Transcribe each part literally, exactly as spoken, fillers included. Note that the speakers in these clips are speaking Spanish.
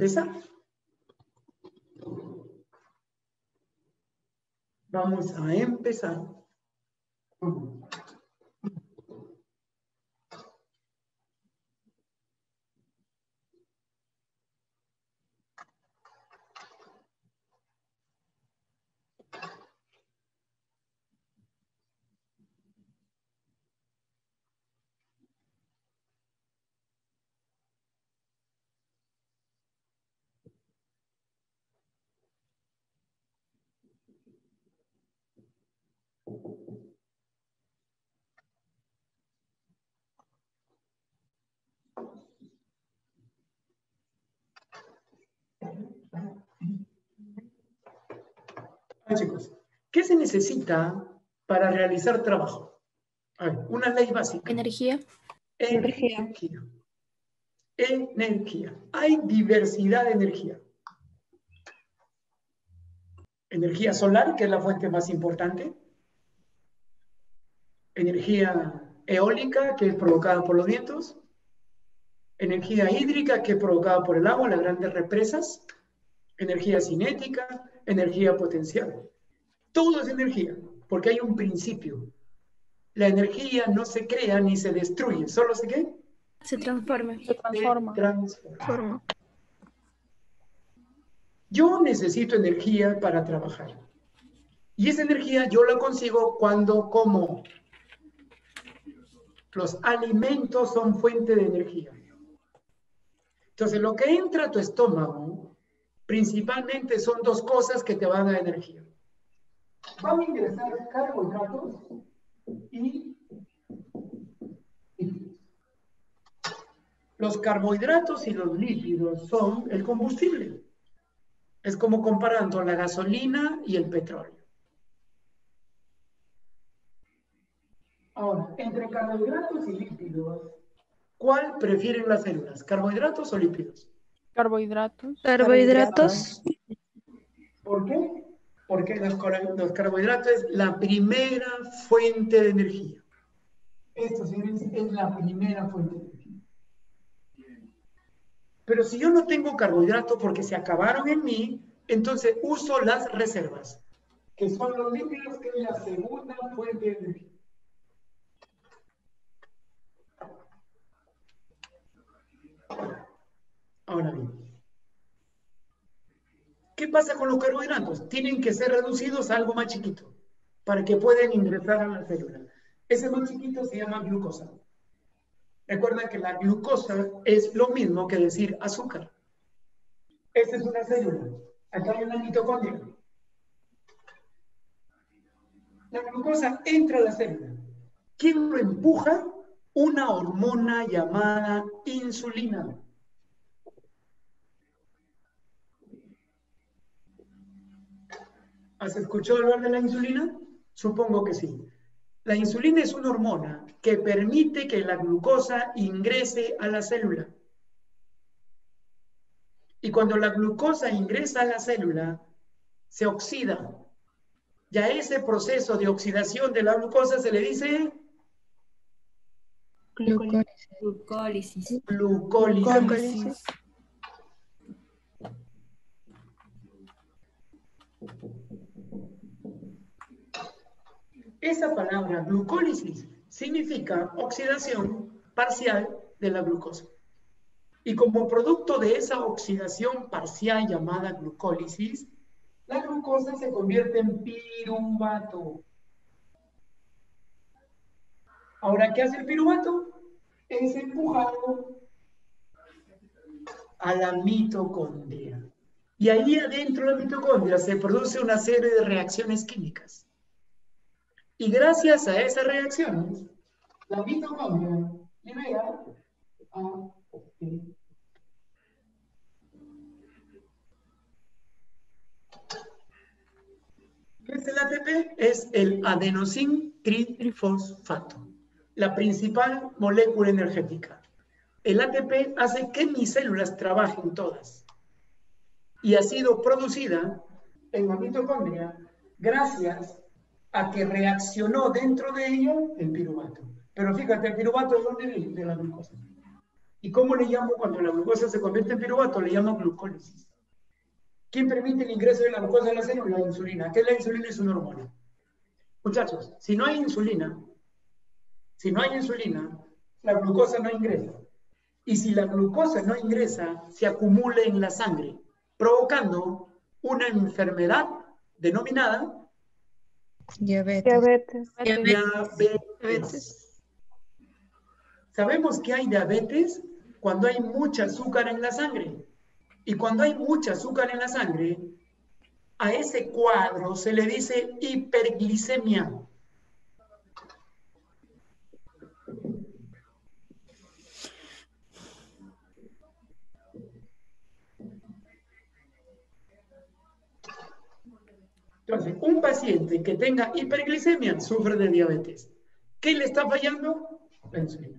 empezar. Vamos a empezar. Ah, chicos, ¿qué se necesita para realizar trabajo? A ver, una ley básica. Energía. Energía. Energía. Energía. Hay diversidad de energía. Energía solar, que es la fuente más importante. Energía eólica, que es provocada por los vientos. Energía hídrica, que es provocada por el agua, las grandes represas. Energía cinética, energía potencial. Todo es energía, porque hay un principio. La energía no se crea ni se destruye, solo se ¿qué? Se transforma. Se transforma. Se transforma. Yo necesito energía para trabajar. Y esa energía yo la consigo cuando como. Los alimentos son fuente de energía. Entonces, lo que entra a tu estómago, principalmente son dos cosas que te van a dar energía. Van a ingresar carbohidratos y lípidos. Los carbohidratos y los lípidos son el combustible. Es como comparando la gasolina y el petróleo. Ahora, entre carbohidratos y lípidos, ¿cuál prefieren las células? ¿Carbohidratos o lípidos? Carbohidratos. Carbohidratos. ¿Por qué? Porque los, los carbohidratos es la primera fuente de energía. Esto, señores, es la primera fuente de energía. Pero si yo no tengo carbohidratos porque se acabaron en mí, entonces uso las reservas, que son los lípidos, que es la segunda fuente de energía. Ahora bien, ¿qué pasa con los carbohidratos? Tienen que ser reducidos a algo más chiquito para que puedan ingresar a la célula. Ese más chiquito se llama glucosa. Recuerda que la glucosa es lo mismo que decir azúcar. Esta es una célula. Acá hay una mitocondria. La glucosa entra a la célula. ¿Quién lo empuja? Una hormona llamada insulina. ¿Has escuchado hablar de la insulina? Supongo que sí. La insulina es una hormona que permite que la glucosa ingrese a la célula. Y cuando la glucosa ingresa a la célula, se oxida. Y a ese proceso de oxidación de la glucosa se le dice Glucólisis. Glucólisis. Glucólisis. Esa palabra glucólisis significa oxidación parcial de la glucosa. Y como producto de esa oxidación parcial llamada glucólisis, la glucosa se convierte en piruvato. Ahora, ¿qué hace el piruvato? Es empujado a la mitocondria. Y ahí adentro de la mitocondria se produce una serie de reacciones químicas. Y gracias a esas reacciones, la mitocondria libera A T P. ¿Qué es el A T P? Es el adenosín trifosfato, la principal molécula energética. El A T P hace que mis células trabajen todas. Y ha sido producida en la mitocondria gracias a que reaccionó dentro de ella el piruvato. Pero fíjate, el piruvato, ¿de dónde viene? De la glucosa. ¿Y cómo le llamo cuando la glucosa se convierte en piruvato? Le llamo glucólisis. ¿Quién permite el ingreso de la glucosa a la célula? La insulina. ¿Qué es la insulina? Es una hormona. Muchachos, si no hay insulina, si no hay insulina, la glucosa no ingresa. Y si la glucosa no ingresa, se acumula en la sangre, provocando una enfermedad denominada Diabetes. Diabetes. diabetes. Diabetes. Sabemos que hay diabetes cuando hay mucha azúcar en la sangre. Y cuando hay mucha azúcar en la sangre, a ese cuadro se le dice hiperglicemia. Entonces, un paciente que tenga hiperglicemia sufre de diabetes. ¿Qué le está fallando? La insulina.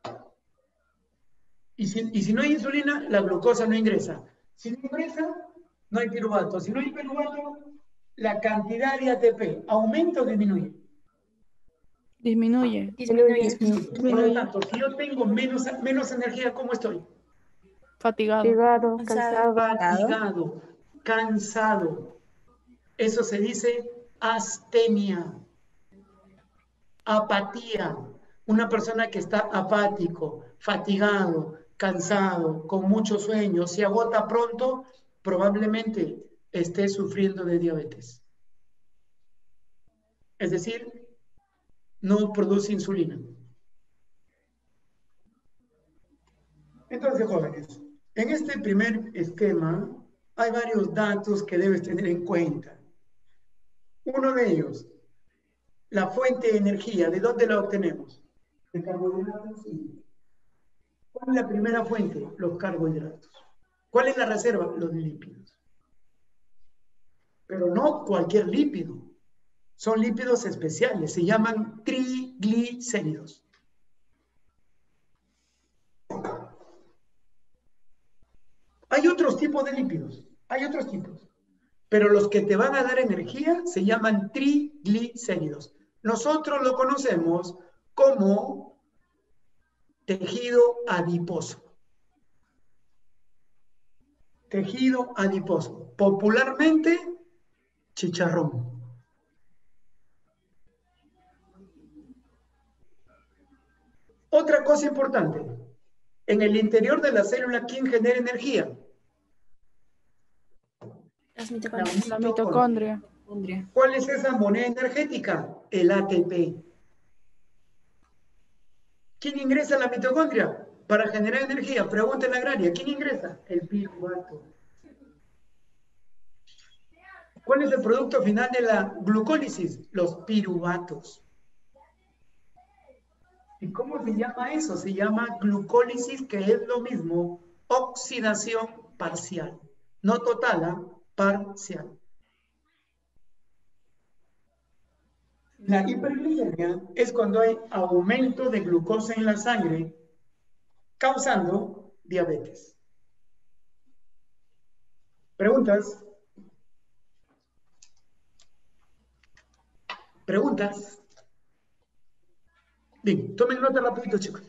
Y si, y si no hay insulina, la glucosa no ingresa. Si no ingresa, no hay piruvato. Si no hay piruvato, la cantidad de A T P aumenta o disminuye. Disminuye. Disminuye. Por lo tanto, si yo tengo menos, menos energía, ¿cómo estoy? Fatigado. Fatigado, Cansado. cansado. Fatigado, cansado. Eso se dice astenia. Apatía. Una persona que está apático, fatigado, cansado, con mucho sueño, se agota pronto, probablemente esté sufriendo de diabetes. Es decir, no produce insulina. Entonces, jóvenes, en este primer esquema hay varios datos que debes tener en cuenta. Uno de ellos, la fuente de energía, ¿de dónde la obtenemos? De carbohidratos. ¿Cuál es la primera fuente? Los carbohidratos. ¿Cuál es la reserva? Los lípidos. Pero no cualquier lípido. Son lípidos especiales, se llaman triglicéridos. Hay otros tipos de lípidos, hay otros tipos. Pero los que te van a dar energía se llaman triglicéridos. Nosotros lo conocemos como tejido adiposo. Tejido adiposo. Popularmente, chicharrón. Otra cosa importante. En el interior de la célula, ¿quién genera energía? Las La mitocondrias. mitocondria. La mitocondria. ¿Cuál es esa moneda energética? El A T P. ¿Quién ingresa a la mitocondria para generar energía? Pregunta en la agraria. ¿Quién ingresa? El piruvato. ¿Cuál es el producto final de la glucólisis? Los piruvatos. ¿Y cómo se llama eso? Se llama glucólisis, que es lo mismo, oxidación parcial. No total, ¿eh? Parcial. La hiperglicemia es cuando hay aumento de glucosa en la sangre, causando diabetes. ¿Preguntas? ¿Preguntas? Bien, tomen nota rapidito, chicos.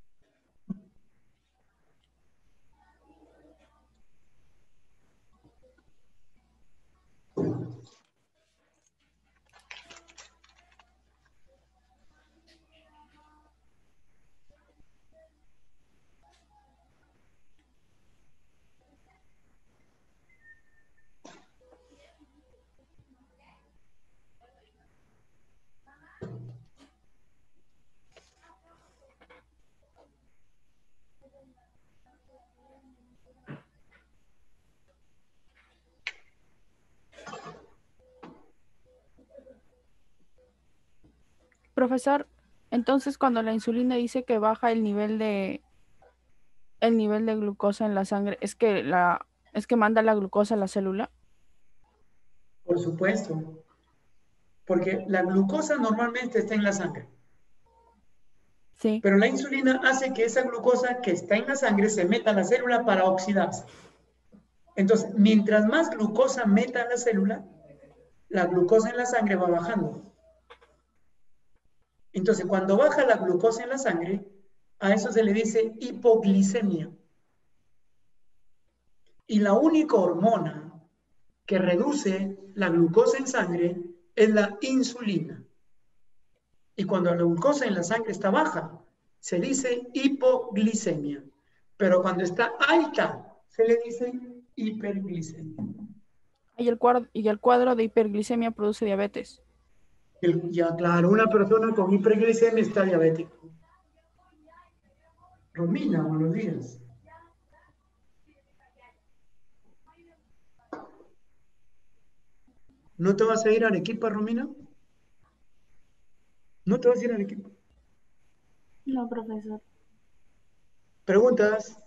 Profesor, entonces cuando la insulina dice que baja el nivel de el nivel de glucosa en la sangre, es que la es que manda la glucosa a la célula. Por supuesto. Porque la glucosa normalmente está en la sangre. Sí. Pero la insulina hace que esa glucosa que está en la sangre se meta a la célula para oxidarse. Entonces, mientras más glucosa meta a la célula, la glucosa en la sangre va bajando. Entonces, cuando baja la glucosa en la sangre, A eso se le dice hipoglicemia. Y la única hormona que reduce la glucosa en sangre es la insulina. Y cuando la glucosa en la sangre está baja, se dice hipoglicemia. Pero cuando está alta, se le dice hiperglicemia. Y el cuadro, y el cuadro de hiperglicemia produce diabetes. El, ya, claro, una persona con hiperglicemia está diabética. Romina, buenos días. ¿No te vas a ir a Arequipa, Romina? ¿No te vas a ir a Arequipa? No, profesor. ¿Preguntas?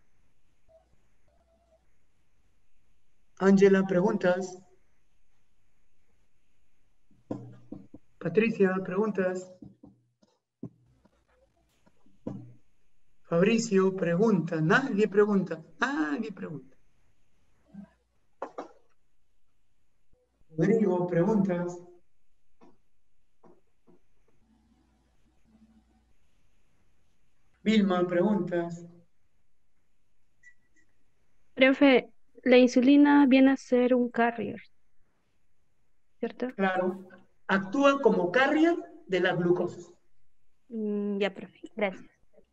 Ángela, ¿preguntas? Patricia, ¿preguntas? Fabricio, pregunta. Nadie pregunta. Nadie pregunta. Rodrigo, ¿preguntas? Vilma, ¿preguntas? Profe, la insulina viene a ser un carrier, ¿cierto? Claro. Actúa como carrier de la glucosa. Mm, ya, profe. Gracias.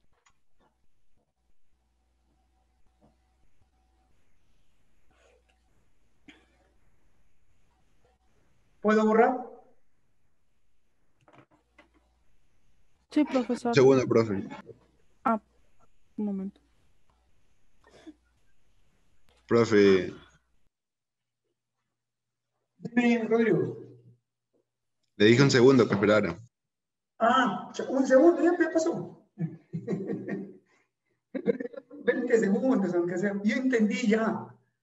¿Puedo borrar? Sí, profesor. Segundo, profe. Ah, un momento. Profe, Dime, Rodrigo. le dije un segundo que esperara. Ah, un segundo, ya me pasó. veinte segundos, aunque sea. Yo entendí ya.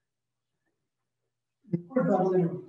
Disculpa, Rodrigo.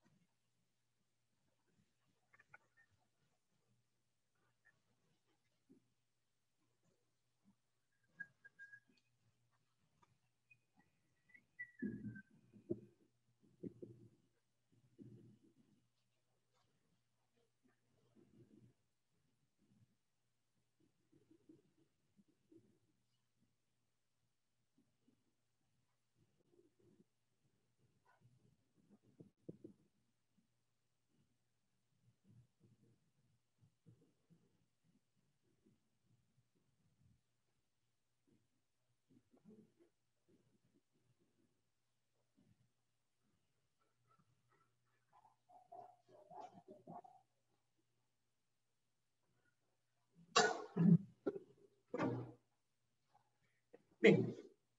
Bien.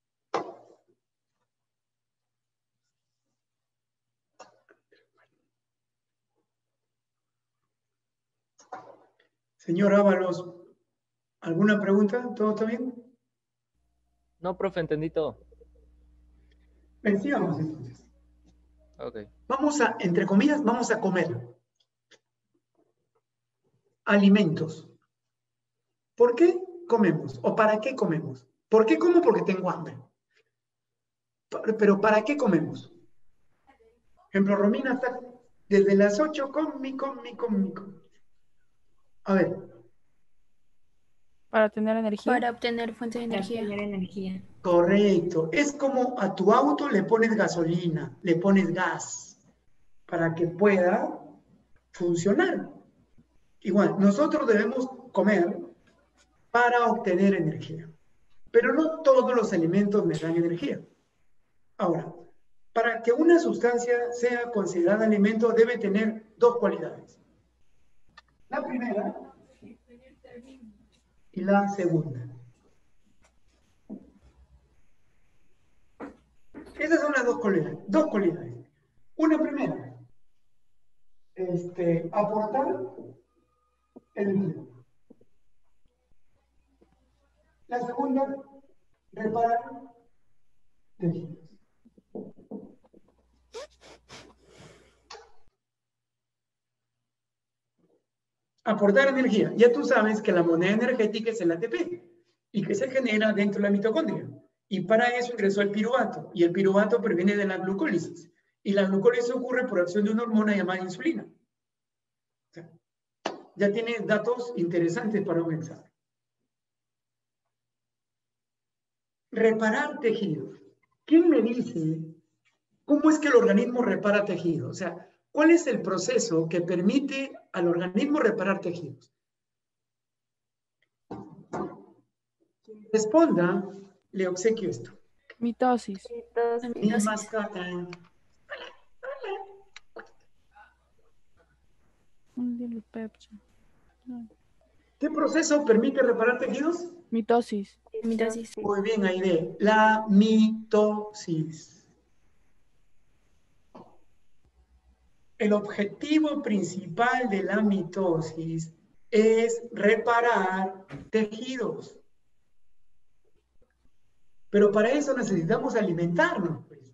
Señor Ábalos, ¿alguna pregunta? ¿Todo está bien? No, profe, entendí todo. Vencíamos entonces. Ok. Vamos a, entre comillas, vamos a comer alimentos. ¿Por qué comemos? ¿O para qué comemos? ¿Por qué como? Porque tengo hambre. Pero ¿para qué comemos? Por ejemplo, Romina está desde las ocho con mi, con mi, con mi, con mi. A ver. Para tener energía. Para obtener fuentes de Para energía. obtener energía. Correcto. Es como a tu auto le pones gasolina, le pones gas, para que pueda funcionar. Igual, nosotros debemos comer para obtener energía. Pero no todos los alimentos me dan energía. Ahora, para que una sustancia sea considerada alimento debe tener dos cualidades. La primera y la segunda. Esas son las dos cualidades. Dos cualidades. Una primera, este, aportar energía. La segunda, reparar tejidos. Aportar energía. Ya tú sabes que la moneda energética es el A T P y que se genera dentro de la mitocondria. Y para eso ingresó el piruvato. Y el piruvato proviene de la glucólisis. Y la glucólisis ocurre por acción de una hormona llamada insulina. O sea, ya tiene datos interesantes para un examen. reparar tejidos. ¿Quién me dice cómo es que el organismo repara tejidos? O sea, ¿cuál es el proceso que permite al organismo reparar tejidos? Quien responda, le obsequio esto. Mitosis. Mi mascota. Un dilo, Pepsi. No. ¿Qué proceso permite reparar tejidos? Mitosis. Mitosis. Muy bien, Aide. La mitosis. El objetivo principal de la mitosis es reparar tejidos. Pero para eso necesitamos alimentarnos, pues.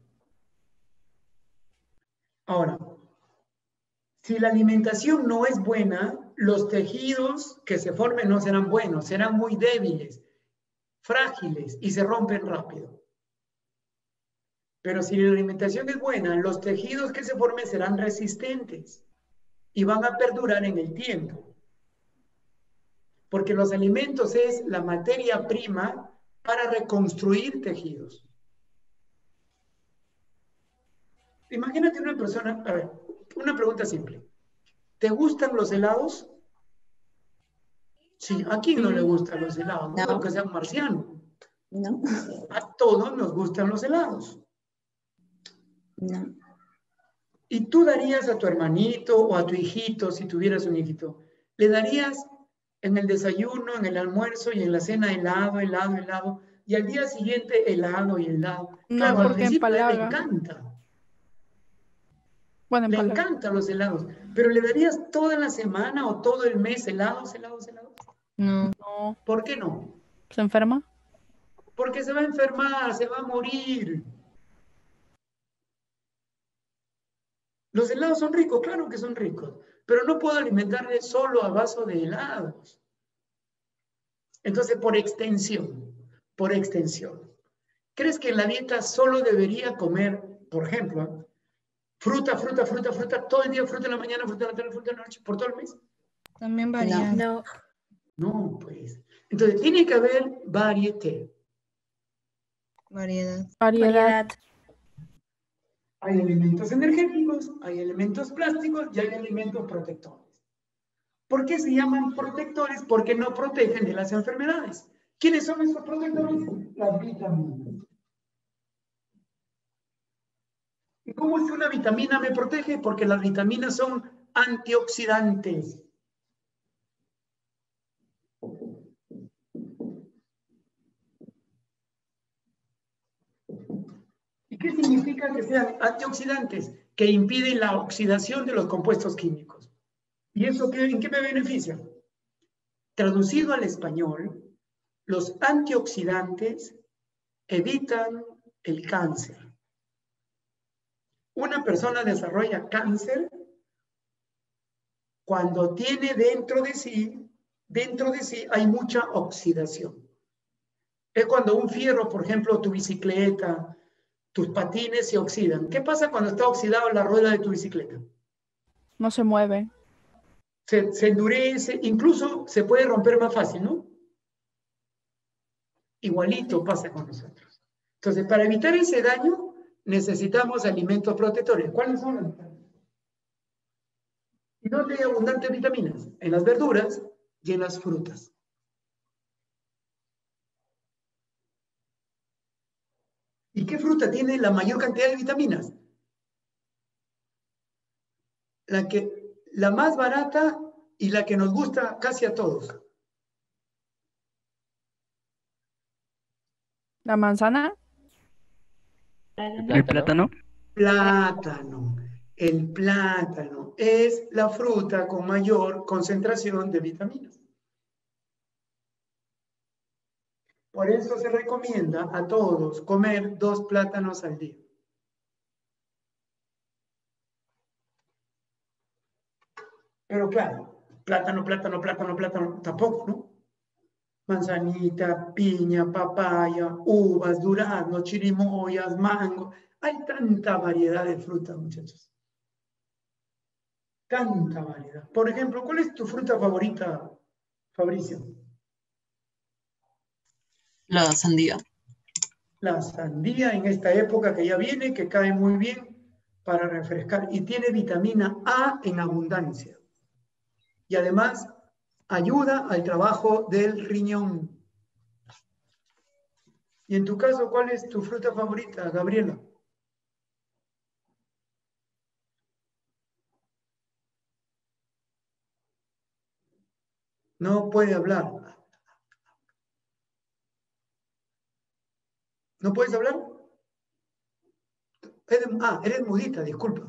Ahora, si la alimentación no es buena, los tejidos que se formen no serán buenos, serán muy débiles, frágiles y se rompen rápido. Pero si la alimentación es buena, los tejidos que se formen serán resistentes y van a perdurar en el tiempo. Porque los alimentos es la materia prima para reconstruir tejidos. Imagínate una persona, a ver, una pregunta simple. ¿Te gustan los helados? Sí, ¿a quién no le gustan los helados? No, No. Aunque sea un marciano. No, A todos nos gustan los helados. no. ¿Y tú darías a tu hermanito o a tu hijito, si tuvieras un hijito, le darías en el desayuno, en el almuerzo y en la cena helado, helado, helado, y al día siguiente helado y helado? No, Claro, al porque principio a él le empalaga. encanta. Bueno, Le empalaga. encantan los helados, pero ¿le darías toda la semana o todo el mes helados, helados, helados? No. No. ¿Por qué no? ¿Se enferma? Porque se va a enfermar, se va a morir. Los helados son ricos, claro que son ricos, pero no puedo alimentarle solo a base de helados. Entonces, por extensión, por extensión, ¿crees que en la dieta solo debería comer, por ejemplo, fruta, fruta, fruta, fruta, todo el día, fruta en la mañana, fruta en la tarde, fruta en la noche, por todo el mes? También varía. No. No, pues. Entonces, tiene que haber variedad. Variedad. Variedad. Variedad. Hay elementos energéticos, hay elementos plásticos y hay elementos protectores. ¿Por qué se llaman protectores? Porque no protegen de las enfermedades. ¿Quiénes son esos protectores? Las vitaminas. ¿Y cómo es que una vitamina me protege? Porque las vitaminas son antioxidantes. ¿Y qué significa que sean antioxidantes? Que impiden la oxidación de los compuestos químicos. ¿Y eso qué, en qué me beneficia? Traducido al español, los antioxidantes evitan el cáncer. Una persona desarrolla cáncer cuando tiene dentro de sí, dentro de sí hay mucha oxidación. Es cuando un fierro, por ejemplo, tu bicicleta, tus patines se oxidan. ¿Qué pasa cuando está oxidado la rueda de tu bicicleta? No se mueve. Se, se endurece, incluso se puede romper más fácil, ¿no? Igualito pasa con nosotros. Entonces, para evitar ese daño, necesitamos alimentos protectores. ¿Cuáles son los vitaminas? ¿Y dónde hay abundantes vitaminas? En las verduras y en las frutas. ¿Y qué fruta tiene la mayor cantidad de vitaminas? La, que, la más barata y la que nos gusta casi a todos. ¿La manzana? ¿El plátano? Plátano. El plátano es la fruta con mayor concentración de vitaminas. Por eso se recomienda a todos comer dos plátanos al día. Pero claro, plátano, plátano, plátano, plátano, tampoco, ¿no? Manzanita, piña, papaya, uvas, duraznos, chirimoyas, mango. Hay tanta variedad de frutas, muchachos. Tanta variedad. Por ejemplo, ¿cuál es tu fruta favorita, Fabricio? La sandía. La sandía en esta época que ya viene, que cae muy bien para refrescar y tiene vitamina A en abundancia. Y además ayuda al trabajo del riñón. Y en tu caso, ¿cuál es tu fruta favorita, Gabriela? No puede hablar. ¿No puedes hablar? Eres, ah, eres mudita, disculpa.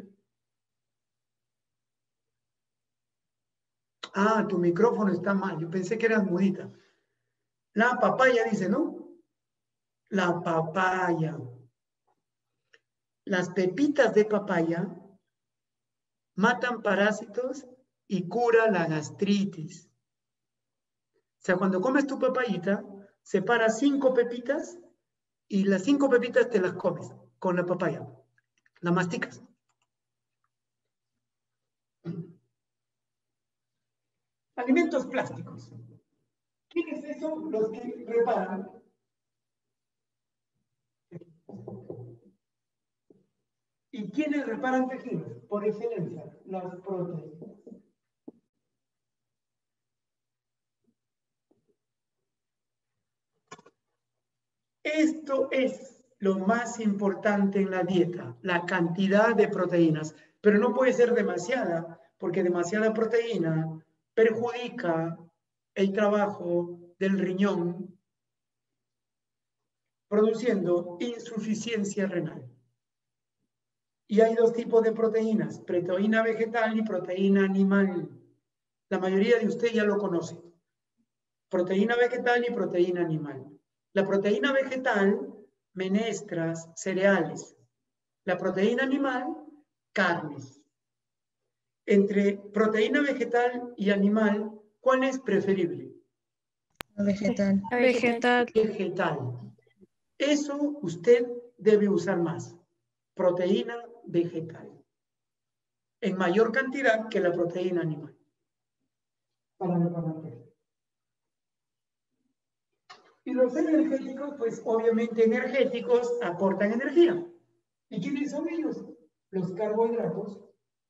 Ah, tu micrófono está mal. Yo pensé que eras mudita. La papaya dice, ¿no? La papaya. Las pepitas de papaya matan parásitos y cura la gastritis. O sea, cuando comes tu papayita, separas cinco pepitas y las cinco pepitas te las comes con la papaya. La masticas. Alimentos plásticos. ¿Quiénes son los que reparan? ¿Y quiénes reparan tejidos? Por excelencia, las proteínas. Esto es lo más importante en la dieta, la cantidad de proteínas. Pero no puede ser demasiada, porque demasiada proteína perjudica el trabajo del riñón, produciendo insuficiencia renal. Y hay dos tipos de proteínas, proteína vegetal y proteína animal. La mayoría de ustedes ya lo conocen. Proteína vegetal y proteína animal. La proteína vegetal, menestras, cereales. La proteína animal, carnes. Entre proteína vegetal y animal, ¿cuál es preferible? Vegetal. Vegetal. Vegetal. Eso usted debe usar más. Proteína vegetal. En mayor cantidad que la proteína animal. Para reparar. Y los energéticos, pues obviamente energéticos aportan energía. ¿Y quiénes son ellos? Los carbohidratos.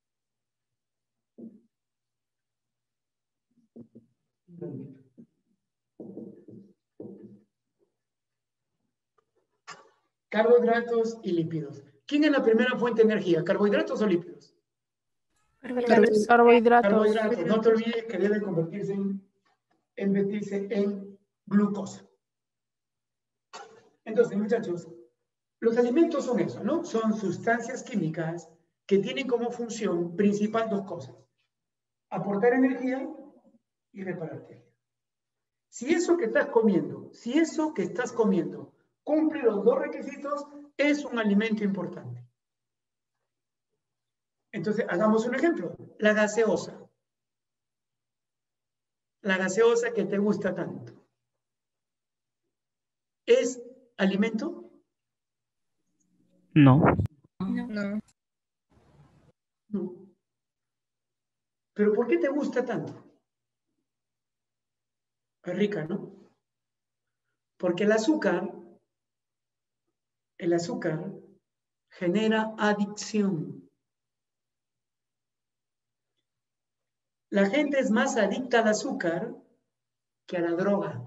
Carbohidratos y lípidos. ¿Quién es la primera fuente de energía? ¿Carbohidratos o lípidos? Carbohidratos. Carbohidratos. No te olvides que debe convertirse en, convertirse en glucosa. Entonces, muchachos, los alimentos son eso, ¿no? Son sustancias químicas que tienen como función principal dos cosas. Aportar energía y reparar tejido. Si eso que estás comiendo, si eso que estás comiendo cumple los dos requisitos, es un alimento importante. Entonces, hagamos un ejemplo. La gaseosa. La gaseosa que te gusta tanto. ¿Es alimento? No. No. No. ¿Pero por qué te gusta tanto? Es rica, ¿no? Porque el azúcar, el azúcar genera adicción. La gente es más adicta al azúcar que a la droga.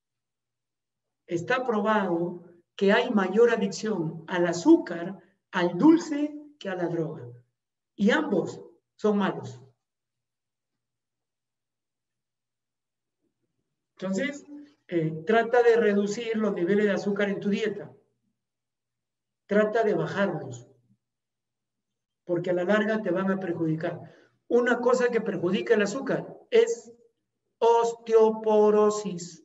Está probado que hay mayor adicción al azúcar, al dulce, que a la droga. Y ambos son malos. Entonces, eh, trata de reducir los niveles de azúcar en tu dieta. Trata de bajarlos. Porque a la larga te van a perjudicar. Una cosa que perjudica el azúcar es osteoporosis.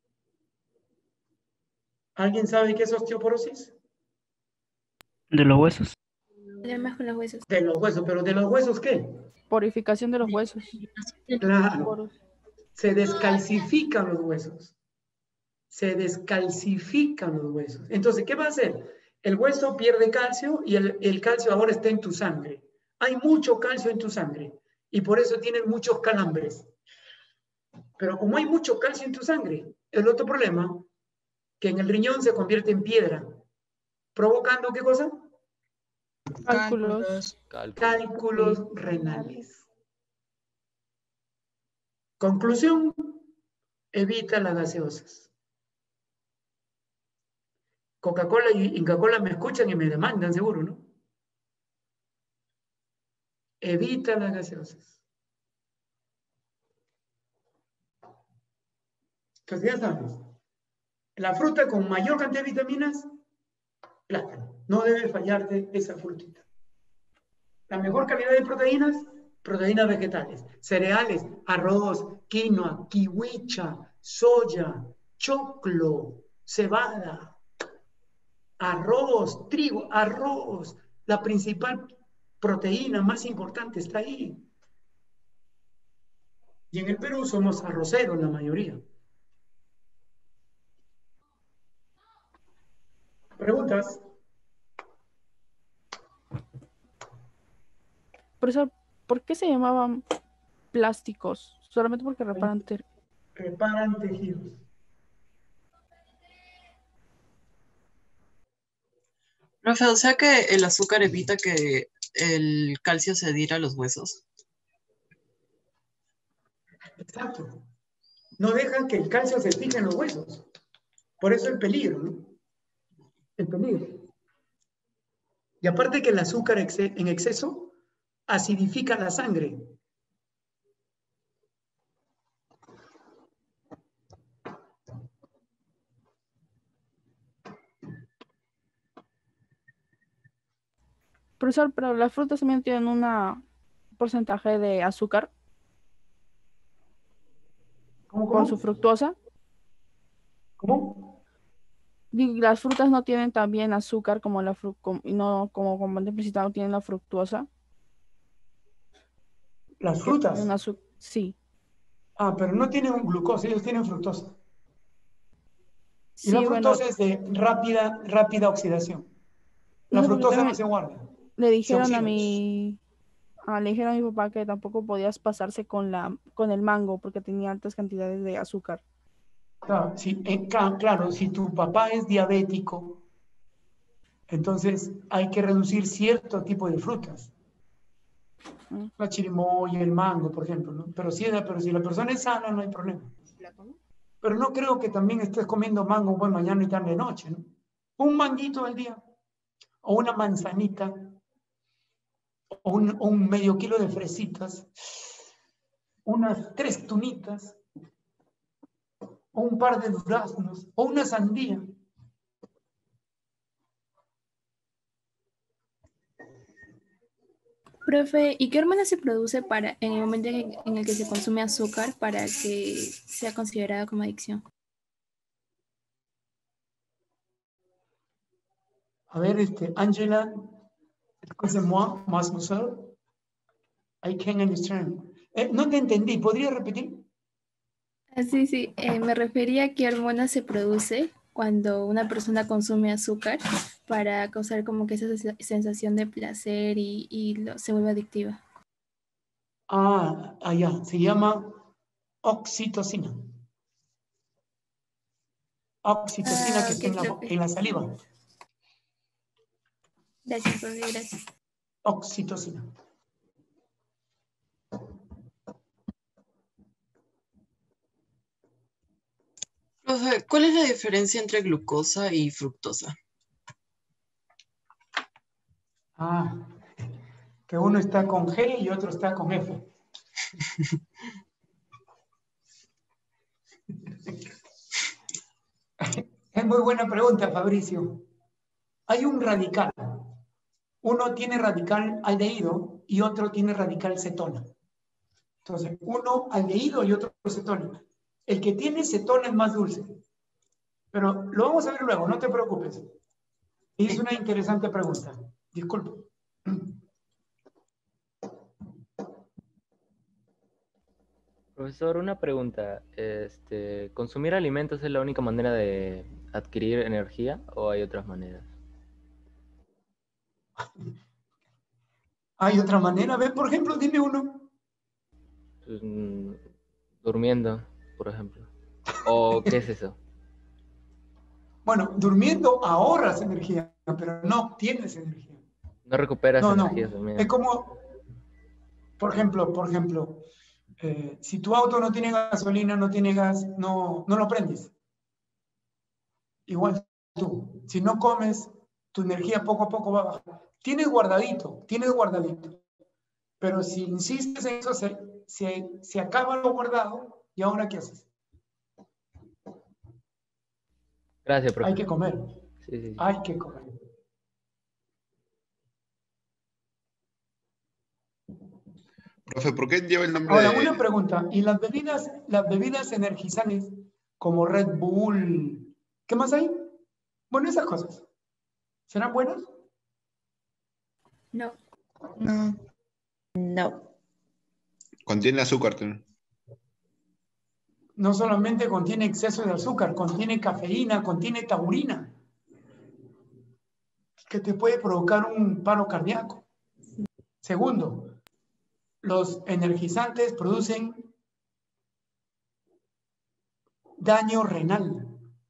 ¿Alguien sabe qué es osteoporosis? ¿De los huesos? Problemas con los huesos. De los huesos, pero ¿de los huesos qué? Purificación de los huesos. Claro. Poros. Se descalcifican los huesos. Se descalcifican los huesos. Entonces, ¿qué va a hacer? El hueso pierde calcio y el, el calcio ahora está en tu sangre. Hay mucho calcio en tu sangre y por eso tienes muchos calambres. Pero como hay mucho calcio en tu sangre, el otro problema que en el riñón se convierte en piedra, provocando ¿qué cosa? Cálculos. Cálculo. Cálculos renales. Conclusión, evita las gaseosas. Coca-Cola y Inca-Cola me escuchan y me demandan seguro, ¿no? Evita las gaseosas. Entonces ya sabes, la fruta con mayor cantidad de vitaminas, plátano. No debe fallarte esa frutita. La mejor calidad de proteínas, proteínas vegetales, cereales, arroz, quinoa, kiwicha, soya, choclo, cebada, arroz, trigo, arroz. La principal proteína más importante está ahí. Y en el Perú somos arroceros la mayoría. ¿Preguntas? Profesor, ¿por qué se llamaban plásticos? Solamente porque reparan ter- Reparan tejidos. Profe, o sea que el azúcar evita que el calcio se adhiera a los huesos. Exacto. No dejan que el calcio se fije en los huesos. Por eso el peligro, ¿no? El peligro. Y aparte que el azúcar ex- en exceso acidifica la sangre. Profesor, pero las frutas también tienen un porcentaje de azúcar ¿Cómo, por su cómo? fructuosa. ¿Cómo? Digo, las frutas no tienen también azúcar como la fru com- y no como componente principal no tienen la fructuosa. Las Que tiene frutas. un azu- sí, Ah, pero no tienen glucosa, ellos tienen fructosa. Y la sí, bueno, fructosa es de rápida, rápida oxidación. La no sé por qué fructosa no también se guarda, le se dijeron a oxida. mi, ah, le dijeron a mi papá que tampoco podías pasarse con la, con el mango porque tenía altas cantidades de azúcar. Claro, si, eh, ca- claro, si tu papá es diabético, entonces hay que reducir cierto tipo de frutas. Mm. La chirimoya, el mango, por ejemplo, ¿no? Pero si, pero si la persona es sana, no hay problema. Pero no creo que también estés comiendo mango buen mañana y tarde de noche, ¿no? Un manguito al día, o una manzanita, o un, o un medio kilo de fresitas, unas tres tunitas, o un par de duraznos, o una sandía. Profe, ¿y qué hormona se produce para en el momento en, en el que se consume azúcar para que sea considerada como adicción? A ver, este, Angela, excusez-moi, mademoiselle, I can't understand. Eh, no te entendí, ¿podría repetir? Ah, sí, sí, eh, me refería a qué hormona se produce cuando una persona consume azúcar para causar como que esa sens- sensación de placer y, y lo- se vuelve adictiva. Ah, allá, se llama oxitocina. Oxitocina Ah, que está en ok, la, profe. en la saliva. Gracias, profe, gracias. Oxitocina. Profe, ¿cuál es la diferencia entre glucosa y fructosa? Ah, que uno está con G y otro está con F. Es muy buena pregunta, Fabricio. Hay un radical. Uno tiene radical aldehído y otro tiene radical cetona. Entonces, uno aldehído y otro cetona. El que tiene cetona es más dulce. Pero lo vamos a ver luego, no te preocupes. Es una interesante pregunta. Disculpe. Profesor, una pregunta. Este, ¿consumir alimentos es la única manera de adquirir energía o hay otras maneras? ¿Hay otra manera? A ver, por ejemplo, dime uno. Pues, mm, durmiendo, por ejemplo. ¿O qué es eso? Bueno, durmiendo ahorras energía, pero no obtienes energía. No recuperas No, no. energía también. Es como, por ejemplo, por ejemplo, eh, si tu auto no tiene gasolina, no tiene gas, no, no lo prendes. Igual tú, si no comes, tu energía poco a poco va a bajar. Tienes guardadito, tienes guardadito. Pero si insistes en eso, se, se, se acaba lo guardado, ¿y ahora qué haces? Gracias, profe. Hay que comer. Sí, sí, sí. Hay que comer. Profe, ¿por qué lleva el nombre Ahora, de...? una pregunta. ¿Y las bebidas, las bebidas energizantes como Red Bull, qué más hay? Bueno, esas cosas. ¿Serán buenas? No. No. No. Contiene azúcar también. No solamente contiene exceso de azúcar, contiene cafeína, contiene taurina, que te puede provocar un paro cardíaco. Segundo, los energizantes producen daño renal.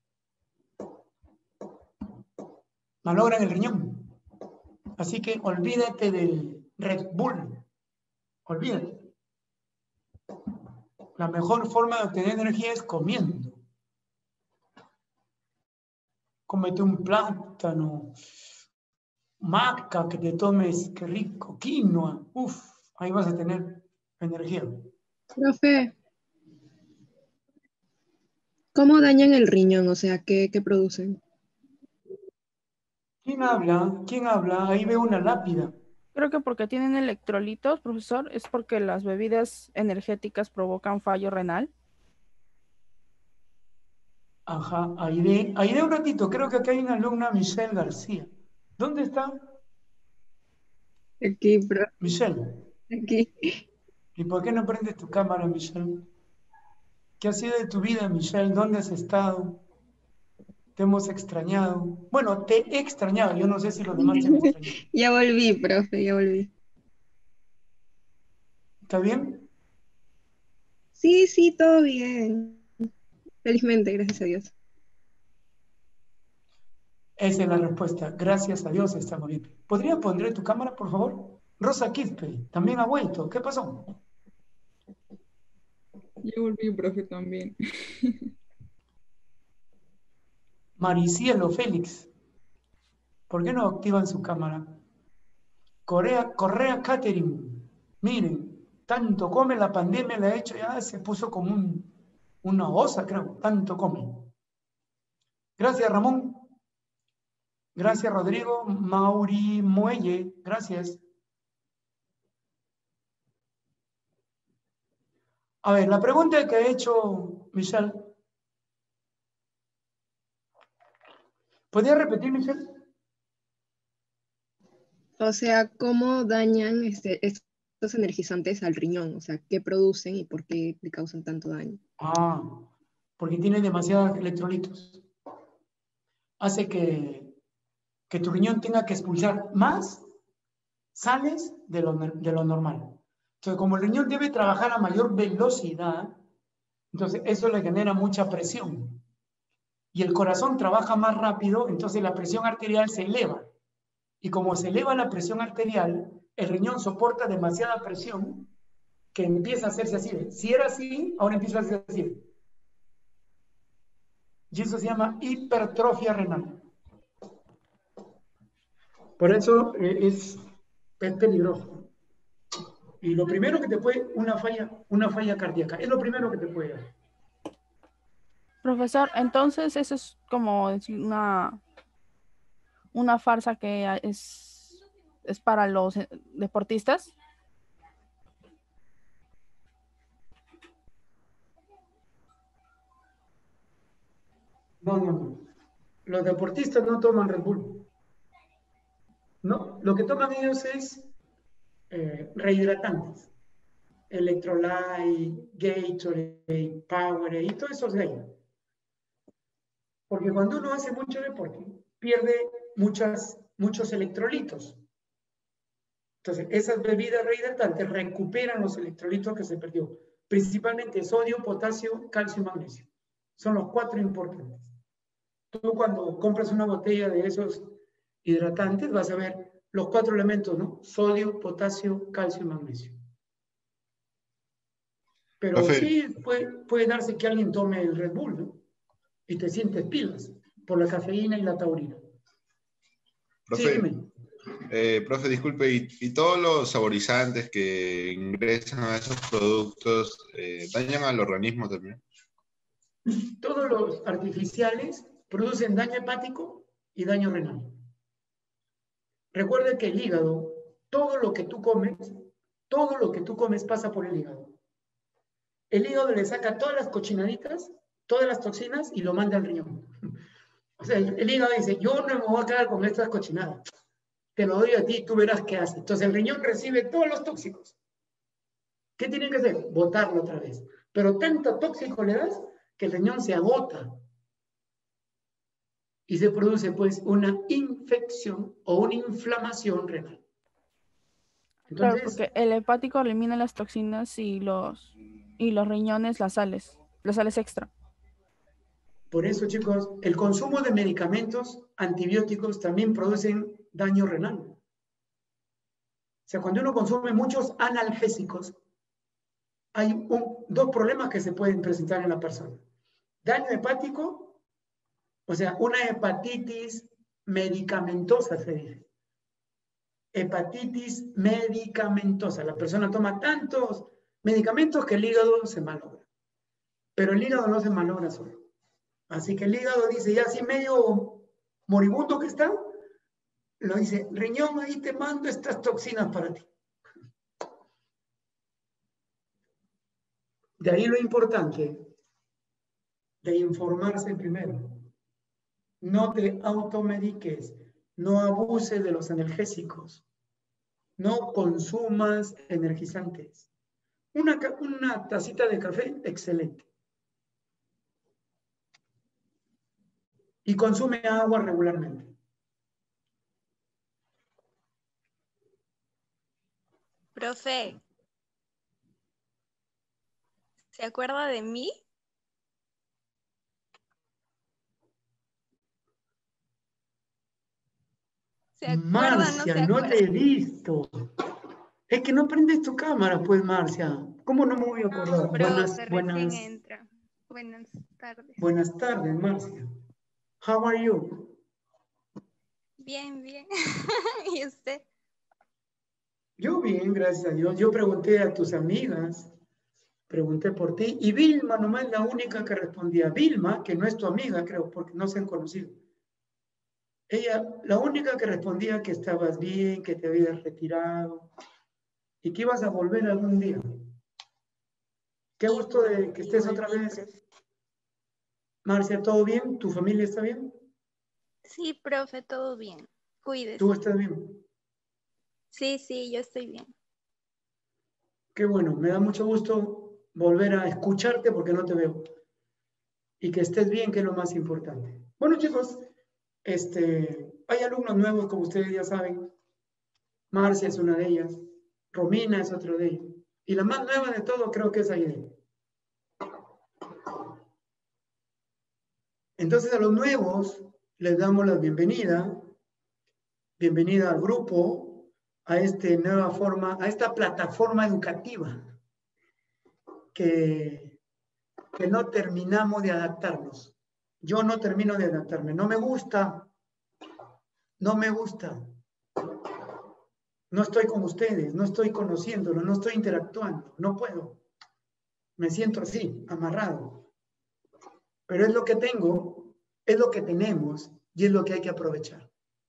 Malogran el riñón. Así que olvídate del Red Bull. Olvídate. La mejor forma de obtener energía es comiendo. Cómete un plátano, maca, que te tomes, qué rico, quinoa. Uf, ahí vas a tener energía. Profe, ¿cómo dañan el riñón? O sea, ¿qué, qué producen? ¿Quién habla? ¿Quién habla? Ahí veo una lápida. Creo que porque tienen electrolitos, profesor, es porque las bebidas energéticas provocan fallo renal. Ajá, ahí de, ahí de un ratito. Creo que acá hay una alumna, Michelle García. ¿Dónde está? Aquí, bro. Michelle. Aquí. ¿Y por qué no prendes tu cámara, Michelle? ¿Qué ha sido de tu vida, Michelle? ¿Dónde has estado? Te hemos extrañado. Bueno, te he extrañado. Yo no sé si los demás te han extrañado. Ya volví, profe, ya volví. ¿Está bien? Sí, sí, todo bien. Felizmente, gracias a Dios. Esa es la respuesta. Gracias a Dios estamos bien. ¿Podría poner tu cámara, por favor? Rosa Quispe, también ha vuelto. ¿Qué pasó? Yo volví, profe, también. Maricielo Félix. ¿Por qué no activan su cámara? Corea, Correa Catering. Miren, tanto come, la pandemia le ha hecho, ya se puso como un, una osa, creo. Tanto come. Gracias, Ramón. Gracias, Rodrigo. Mauri Muelle. Gracias. A ver, la pregunta que ha hecho Michelle. ¿Podría repetir, Michelle? O sea, ¿cómo dañan este, estos energizantes al riñón? O sea, ¿qué producen y por qué le causan tanto daño? Ah, porque tiene demasiados electrolitos. Hace que, que tu riñón tenga que expulsar más sales de lo, de lo normal. Entonces, como el riñón debe trabajar a mayor velocidad, entonces eso le genera mucha presión. Y el corazón trabaja más rápido, entonces la presión arterial se eleva. Y como se eleva la presión arterial, el riñón soporta demasiada presión que empieza a hacerse así. Si era así, ahora empieza a hacerse así. Y eso se llama hipertrofia renal. Por eso eh, es, es peligroso. Y lo primero que te puede, una falla, una falla cardíaca, es lo primero que te puede dar. Profesor, entonces eso es como una, una farsa que es, es para los deportistas. No, no, no. Los deportistas no toman Red Bull. No, lo que toman ellos es eh, rehidratantes. Electrolyte, Gatorade, Powerade, y todo eso es de ahí. Porque cuando uno hace mucho deporte, pierde muchas, muchos electrolitos. Entonces, esas bebidas rehidratantes recuperan los electrolitos que se perdió. Principalmente sodio, potasio, calcio y magnesio. Son los cuatro importantes. Tú cuando compras una botella de esos hidratantes vas a ver los cuatro elementos, ¿no? Sodio, potasio, calcio y magnesio. Pero Profe. sí puede, puede darse que alguien tome el Red Bull, ¿no? Y te sientes pilas por la cafeína y la taurina. Profe, Sí, dime. eh, profe, disculpe, ¿y, y todos los saborizantes que ingresan a esos productos eh, dañan al organismo también? Todos los artificiales producen daño hepático y daño renal. Recuerda que el hígado, todo lo que tú comes, todo lo que tú comes pasa por el hígado. El hígado le saca todas las cochinaditas, todas las toxinas y lo manda al riñón. O sea, el, el hígado dice, yo no me voy a quedar con estas cochinadas. Te lo doy a ti, tú verás qué hace. Entonces el riñón recibe todos los tóxicos. ¿Qué tiene que hacer? Botarlo otra vez. Pero tanto tóxico le das que el riñón se agota. Y se produce pues una infección o una inflamación renal. Claro, Entonces, porque el hepático elimina las toxinas y los, y los riñones las sales, las sales extra. por eso, chicos, el consumo de medicamentos antibióticos también producen daño renal. O sea, cuando uno consume muchos analgésicos, hay un, dos problemas que se pueden presentar en la persona. Daño hepático, o sea, una hepatitis medicamentosa se dice. Hepatitis medicamentosa. La persona toma tantos medicamentos que el hígado se malogra. Pero el hígado no se malogra solo. Así que el hígado dice, ya así medio moribundo que está, lo dice, riñón, ahí te mando estas toxinas para ti. De ahí lo importante de informarse primero. No te automediques, no abuses de los analgésicos, no consumas energizantes. Una, una tacita de café, excelente. Y consume agua regularmente. Profe, ¿se acuerda de mí? ¿Se acuerda? Marcia, ¿No se no acuerda? te he visto. Es que no prendes tu cámara, pues, Marcia. ¿Cómo no me voy a acordar? No, buenas, profe, buenas, recién entra. Buenas tardes. buenas tardes, Marcia. How are you? Bien, bien. ¿Y usted? Yo bien, gracias a Dios. Yo pregunté a tus amigas, pregunté por ti, y Vilma nomás es la única que respondía. Vilma, que no es tu amiga, creo, porque no se han conocido. Ella, la única que respondía que estabas bien, que te habías retirado y que ibas a volver algún día. Qué gusto de que estés otra vez. Marcia, ¿todo bien? ¿Tu familia está bien? Sí, profe, todo bien. Cuídese. ¿Tú estás bien? Sí, sí, yo estoy bien. Qué bueno, me da mucho gusto volver a escucharte porque no te veo. Y que estés bien, que es lo más importante. Bueno, chicos, este, hay alumnos nuevos, como ustedes ya saben. Marcia es una de ellas. Romina es otra de ellas. Y la más nueva de todo creo que es Aide. Entonces a los nuevos les damos la bienvenida. Bienvenida al grupo, a esta nueva forma, a esta plataforma educativa que, que no terminamos de adaptarnos. Yo no termino de adaptarme. No me gusta. No me gusta. No estoy con ustedes, no estoy conociéndolo, no estoy interactuando, no puedo. Me siento así, amarrado. Pero es lo que tengo, es lo que tenemos y es lo que hay que aprovechar.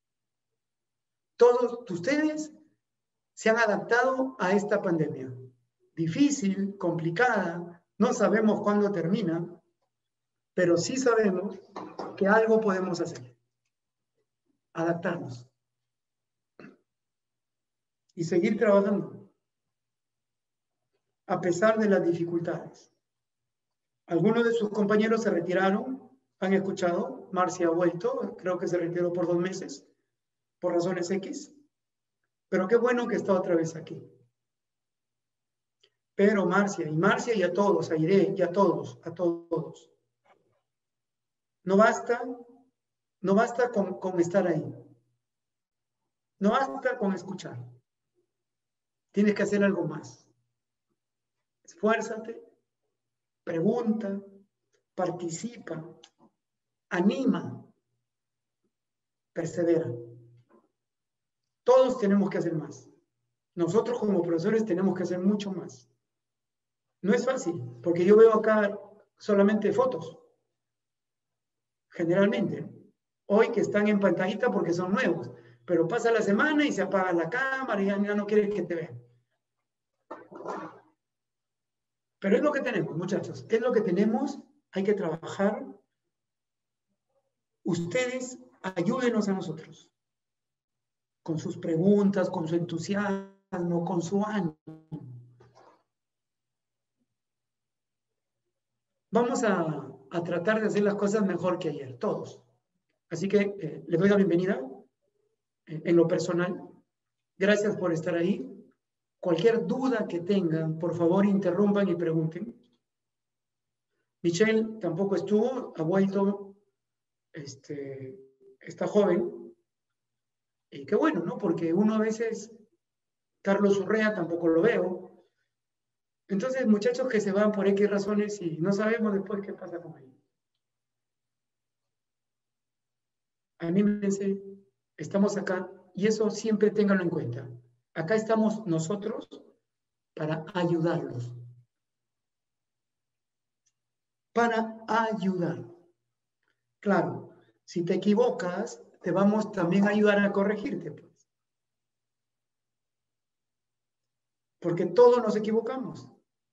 Todos ustedes se han adaptado a esta pandemia. Difícil, complicada, no sabemos cuándo termina, pero sí sabemos que algo podemos hacer. Adaptarnos. Y seguir trabajando. A pesar de las dificultades. Algunos de sus compañeros se retiraron, han escuchado, Marcia ha vuelto, creo que se retiró por dos meses, por razones X, pero qué bueno que está otra vez aquí. Pero Marcia, y Marcia y a todos, a Aide, y a todos, a todos. No basta No basta con, con estar ahí. No basta con escuchar. Tienes que hacer algo más. Esfuérzate, pregunta, participa, anima, persevera. Todos tenemos que hacer más. Nosotros como profesores tenemos que hacer mucho más. No es fácil, porque yo veo acá solamente fotos. Generalmente. Hoy que están en pantallita porque son nuevos. Pero pasa la semana y se apaga la cámara y ya, ya no quieren que te vean. Pero es lo que tenemos, muchachos. Es lo que tenemos. Hay que trabajar. Ustedes ayúdenos a nosotros. Con sus preguntas, con su entusiasmo, con su ánimo. Vamos a, a tratar de hacer las cosas mejor que ayer, todos. Así que eh, les doy la bienvenida eh, en lo personal. Gracias por estar ahí. Cualquier duda que tengan, por favor, interrumpan y pregunten. Michelle tampoco estuvo, ha vuelto, este, está joven. Y qué bueno, ¿no? Porque uno a veces, Carlos Urrea tampoco lo veo. Entonces, muchachos que se van por X razones y no sabemos después qué pasa con ellos. Anímense, estamos acá y eso siempre ténganlo en cuenta. Acá estamos nosotros para ayudarlos. Para ayudar. Claro, si te equivocas, te vamos también a ayudar a corregirte, pues. Porque todos nos equivocamos.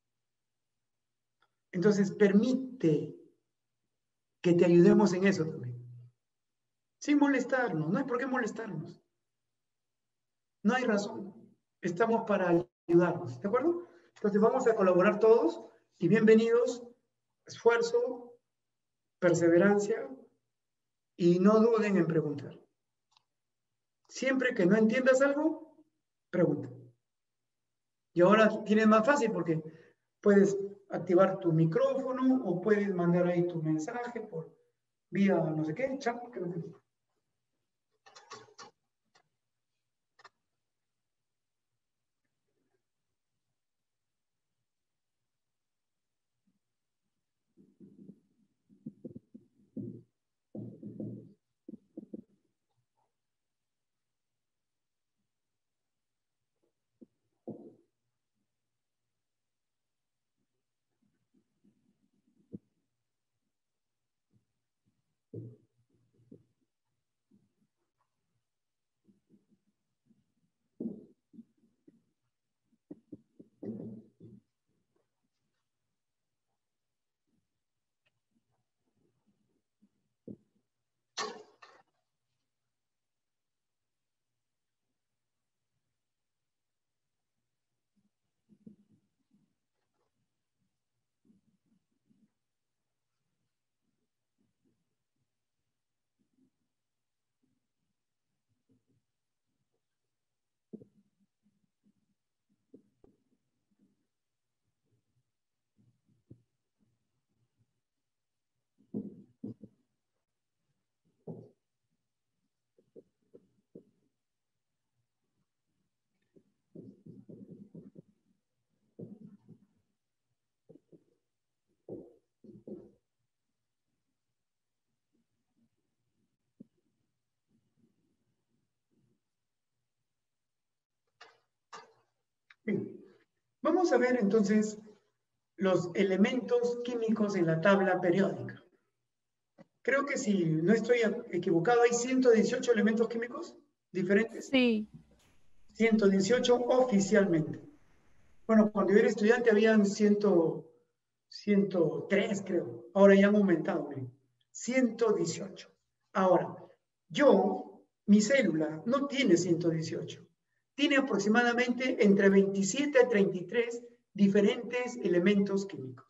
Entonces, permite que te ayudemos en eso también. Sin molestarnos, no hay por qué molestarnos. No hay razón. Estamos para ayudarnos, ¿de acuerdo? Entonces vamos a colaborar todos y bienvenidos. Esfuerzo, perseverancia y no duden en preguntar. Siempre que no entiendas algo, pregunta. Y ahora tienes más fácil porque puedes activar tu micrófono o puedes mandar ahí tu mensaje por vía no sé qué, chat, que no sé qué. Bien. Vamos a ver entonces los elementos químicos en la tabla periódica. Creo que si no estoy equivocado, hay ciento dieciocho elementos químicos diferentes. Sí. ciento dieciocho oficialmente. Bueno, cuando yo era estudiante habían ciento tres, creo. Ahora ya han aumentado. ¿eh? ciento dieciocho. Ahora, yo, mi célula no tiene ciento dieciocho. Tiene aproximadamente entre veintisiete a treinta y tres diferentes elementos químicos.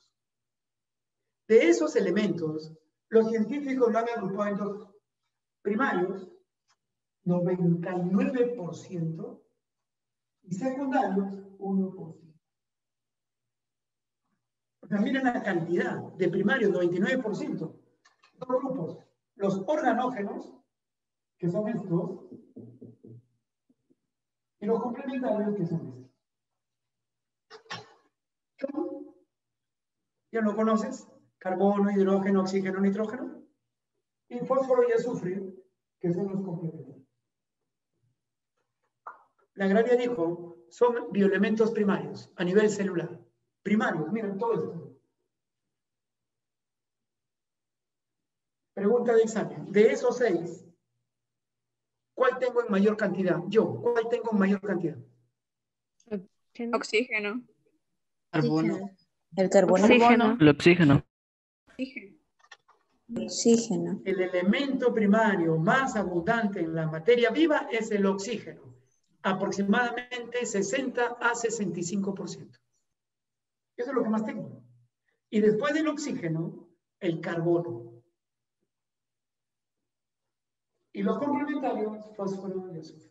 De esos elementos, los científicos lo han agrupado en dos. Primarios, noventa y nueve por ciento, y secundarios, uno por ciento. O sea, miren la cantidad de primarios, noventa y nueve por ciento. Dos grupos, los organógenos, que son estos, y los complementarios, que son estos. ¿Ya lo conoces? Carbono, hidrógeno, oxígeno, nitrógeno. Y fósforo y azufre, que son los complementarios. La agraria dijo, son bioelementos primarios a nivel celular. Primarios, miren todo esto. Pregunta de examen. De esos seis, ¿cuál tengo en mayor cantidad? Yo, ¿cuál tengo en mayor cantidad? Oxígeno. Carbono. El carbono. Oxígeno. El oxígeno. Oxígeno. El elemento primario más abundante en la materia viva es el oxígeno. Aproximadamente sesenta a sesenta y cinco por ciento. Eso es lo que más tengo. Y después del oxígeno, el carbono. Y los complementarios, fósforo y azufre.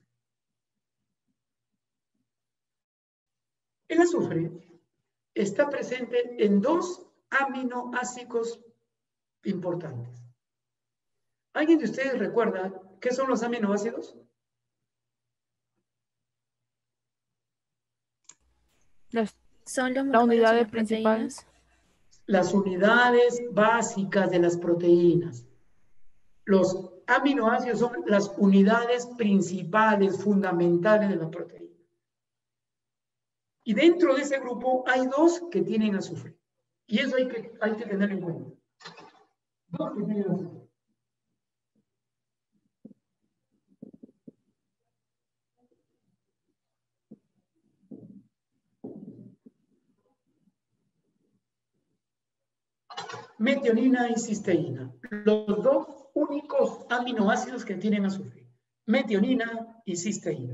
El azufre está presente en dos aminoácidos importantes. ¿Alguien de ustedes recuerda qué son los aminoácidos? Las- Son los la monomerios unidad de de las principal. proteínas. Las unidades básicas de las proteínas. Los aminoácidos son las unidades principales, fundamentales de la proteína. Y dentro de ese grupo hay dos que tienen azufre. Y eso hay que, hay que tener en cuenta. Dos que tienen azufre. Metionina y cisteína. Los dos únicos aminoácidos que tienen azufre. Metionina y cisteína.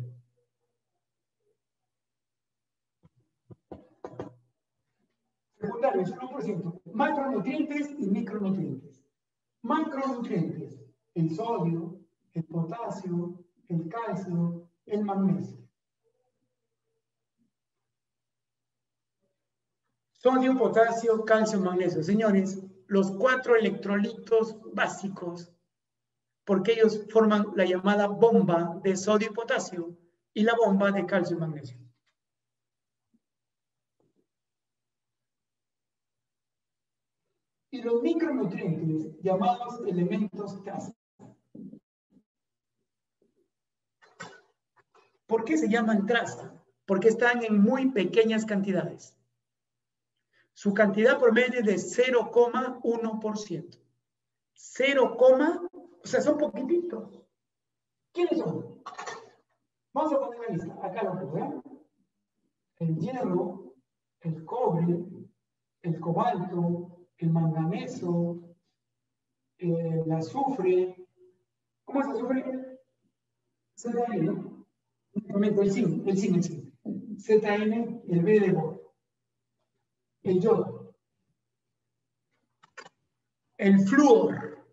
Secundarios, uno por ciento. Macronutrientes y micronutrientes. Macronutrientes, el sodio, el potasio, el calcio, el magnesio. Sodio, potasio, calcio, magnesio. Señores, los cuatro electrolitos básicos, porque ellos forman la llamada bomba de sodio y potasio y la bomba de calcio y magnesio. Y los micronutrientes, llamados elementos traza. ¿Por qué se llaman traza? Porque están en muy pequeñas cantidades. Su cantidad promedio es de cero coma uno por ciento. cero, o sea, son poquititos. ¿Quiénes son? Vamos a poner la lista. Acá lo que vean. El hierro, el cobre, el cobalto, el manganeso, el azufre. ¿Cómo es azufre? Z N, ¿no? Un momento, el zinc, el zinc, el zinc. Z N, el B de boro. El yodo. El flúor.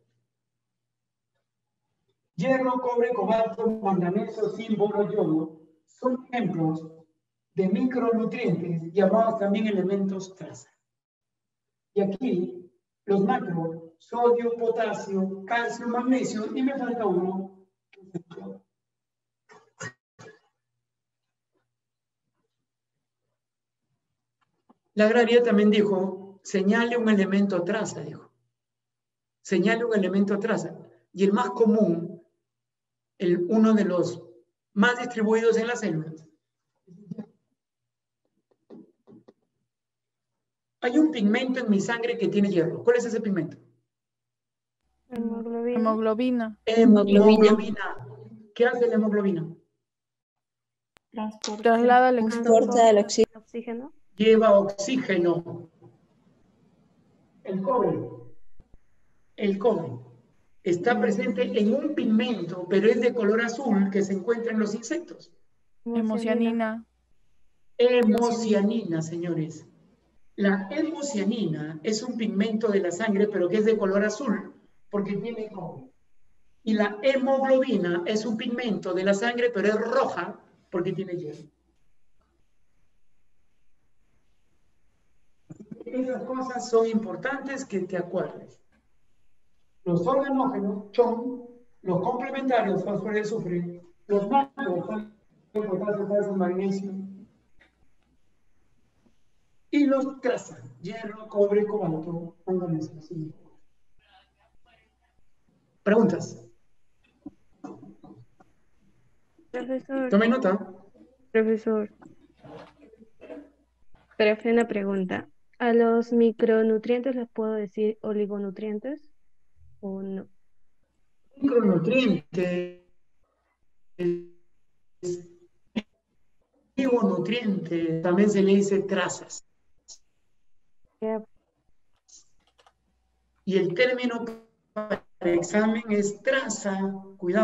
Hierro, cobre, cobalto, manganeso, zinc, boro, yodo son ejemplos de micronutrientes llamados también elementos traza. Y aquí los macro, sodio, potasio, calcio, magnesio, y me falta uno. La agraria también dijo, señale un elemento traza, dijo. Señale un elemento traza. Y el más común, el, uno de los más distribuidos en las células. Hay un pigmento en mi sangre que tiene hierro. ¿Cuál es ese pigmento? Hemoglobina. Hemoglobina. Hemoglobina. ¿Qué hace la hemoglobina? Traslada el Transporta el oxígeno. Oxígeno. Lleva oxígeno. El cobre. El cobre está presente en un pigmento, pero es de color azul que se encuentra en los insectos. Hemocianina. Hemocianina, señores. La hemocianina es un pigmento de la sangre, pero que es de color azul, porque tiene cobre. Y la hemoglobina es un pigmento de la sangre, pero es roja, porque tiene hierro. Esas cosas son importantes que te acuerdes. Los organógenos son los complementarios, fósforo y azufre, los macros, potasio, calcio, magnesio, y los trazas, hierro, cobre, cobalto, manganeso. Sí. ¿Preguntas? Profesor, Tome nota. profesor, profe, una pregunta. ¿A los micronutrientes les puedo decir oligonutrientes o no? Micronutrientes, oligonutrientes, también se le dice trazas. Ya, Y el término para el examen es traza, cuidado.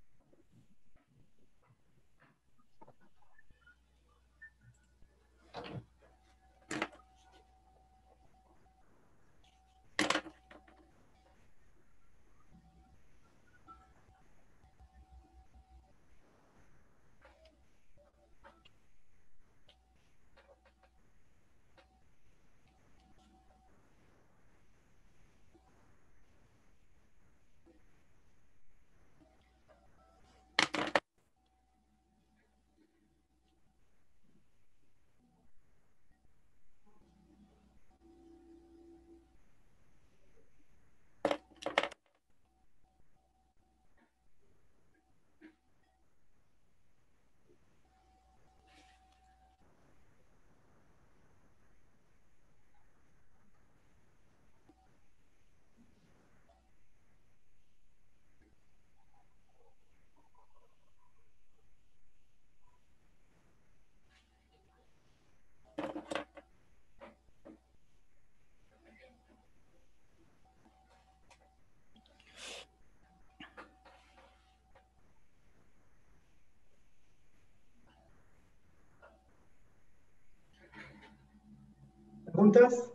¿Preguntas?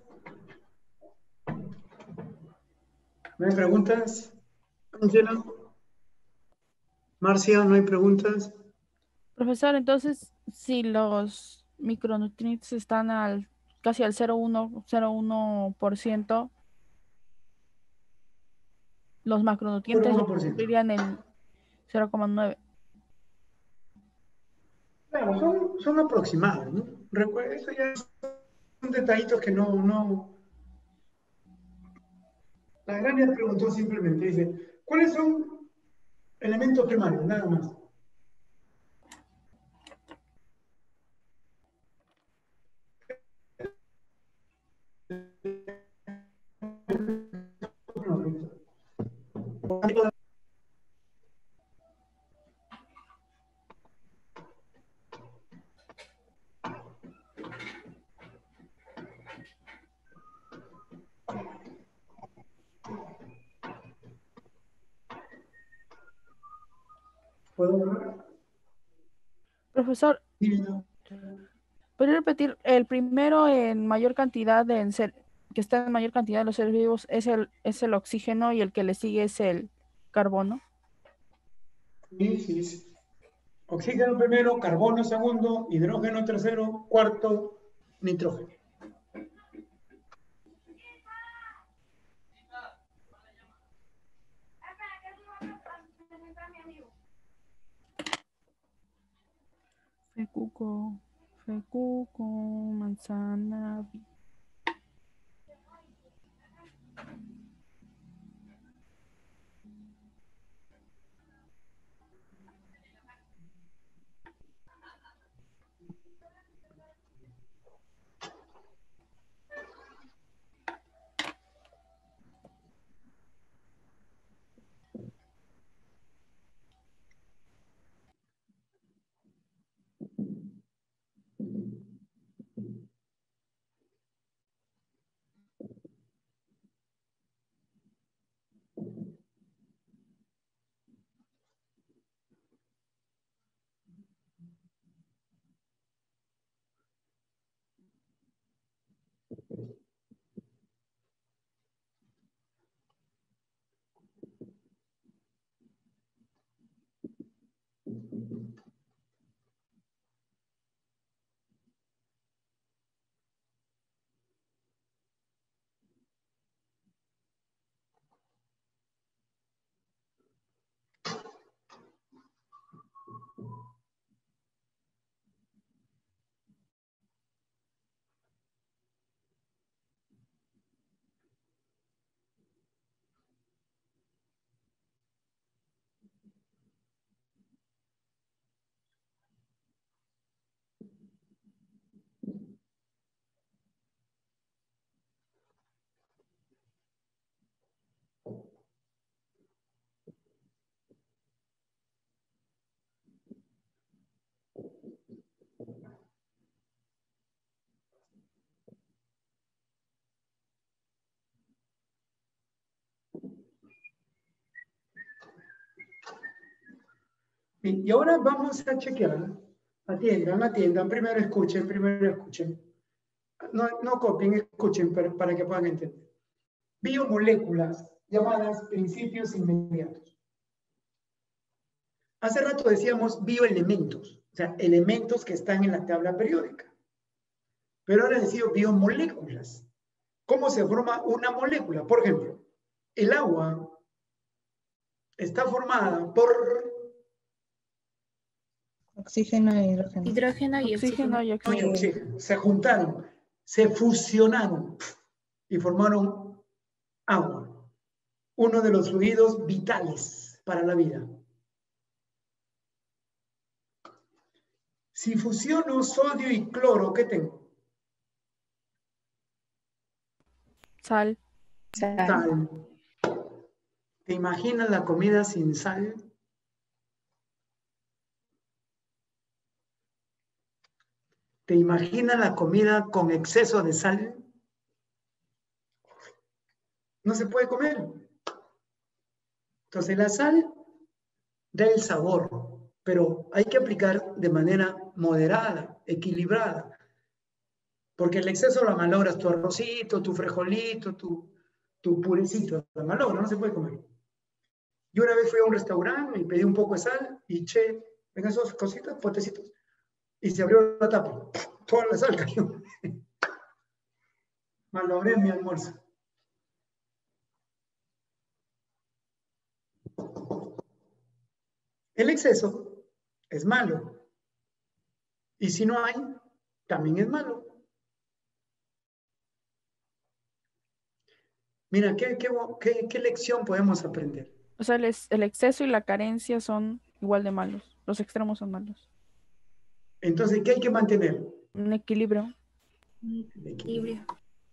¿No hay preguntas? Ángela, Marcia, ¿no hay preguntas? Profesor, entonces, si los micronutrientes están al casi al cero coma uno por ciento, los macronutrientes uno por ciento. cumplirían el cero coma nueve. Claro, son, son aproximados, ¿no? Recuerda, eso ya son detallitos que no, no. La Grania preguntó simplemente, dice, ¿cuáles son elementos primarios? Nada más. ¿Puedo hablar? Profesor, ¿podría repetir? El primero en mayor cantidad de en ser- que está en mayor cantidad de los seres vivos es el, es el oxígeno y el que le sigue es el carbono. Sí, sí, sí. Oxígeno primero, carbono segundo, hidrógeno tercero, cuarto, nitrógeno. Fecuco, fecuco, manzana. Bien, y ahora vamos a chequear. Atiendan, atiendan. Primero escuchen, primero escuchen. No, no copien, escuchen para, para que puedan entender. Biomoléculas, llamadas principios inmediatos. Hace rato decíamos bioelementos, o sea, elementos que están en la tabla periódica. Pero ahora decimos biomoléculas. ¿Cómo se forma una molécula? Por ejemplo, el agua está formada por Oxígeno e hidrógeno. Hidrógeno y Oxígeno oxígeno. y y oxígeno. oxígeno. Se juntaron, se fusionaron y formaron agua. Uno de los fluidos vitales para la vida. Si fusiono sodio y cloro, ¿qué tengo? Sal. Sal. ¿Te imaginas la comida sin sal? ¿Te imaginas la comida con exceso de sal? No se puede comer. Entonces la sal da el sabor, pero hay que aplicar de manera moderada, equilibrada. Porque el exceso lo malogras, tu arrocito, tu frijolito, tu, tu purecito, lo malogras, no se puede comer. Yo una vez fui a un restaurante y pedí un poco de sal y che, ven esas cositas, potecitos. Y se abrió la tapa. Toda la sal cayó. Malogré mi almuerzo. El exceso es malo. Y si no hay, también es malo. Mira, ¿qué, qué, qué, qué lección podemos aprender? O sea, el, es- el exceso y la carencia son igual de malos. Los extremos son malos. Entonces, ¿qué hay que mantener? Un equilibrio. Equilibrio.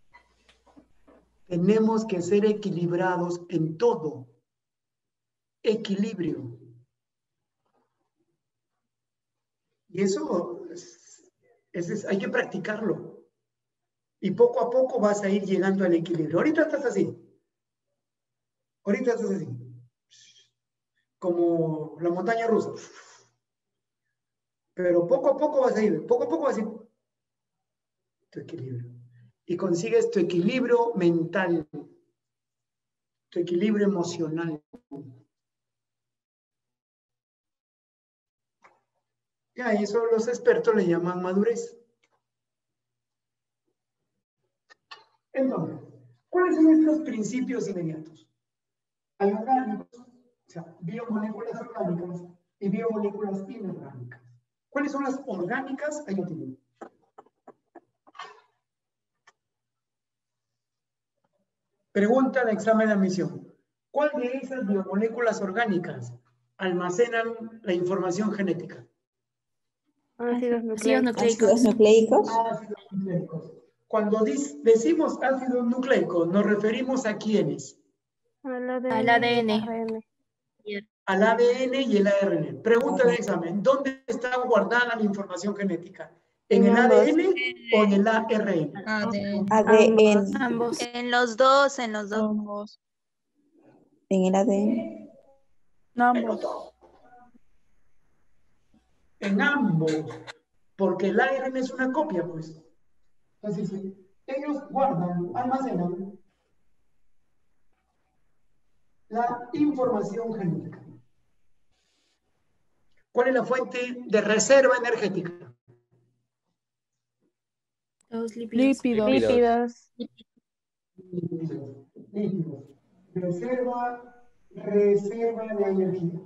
Tenemos que ser equilibrados en todo. Equilibrio. Y eso es, es- es- hay que practicarlo. Y poco a poco vas a ir llegando al equilibrio. Ahorita estás así. Ahorita estás así. Como la montaña rusa. Pero poco a poco vas a ir. Poco a poco vas a ir. Tu equilibrio. Y consigues tu equilibrio mental. Tu equilibrio emocional. Y a eso los expertos le llaman madurez. Entonces, ¿cuáles son estos principios inmediatos? Hay orgánicos, o sea, biomoléculas orgánicas y biomoléculas inorgánicas. ¿Cuáles son las orgánicas? Ahí lo tienen. Pregunta de examen de admisión. ¿Cuál de esas biomoléculas orgánicas almacenan la información genética? Ácidos Ácidos nucleicos. Ácidos nucleicos. Ácidos nucleicos. Cuando dis- decimos ácidos nucleicos, ¿nos referimos a quiénes? Al A D N. Al A D N. y A R N. Al A D N y el A R N. Pregunta de examen. ¿Dónde está guardada la información genética? ¿En En el ambos. A D N o en el A R N? A D N. A D N. Ambos. En los dos, en los dos. Ambos. En el A D N. Ambos. En ambos. Porque el A R N es una copia, pues. Entonces, sí, ellos guardan, almacenan la información genética. ¿Cuál es la fuente de reserva energética? Los lípidos. Lípidos. Lípidos. Lípidos. Lípidos. Reserva, reserva de energía.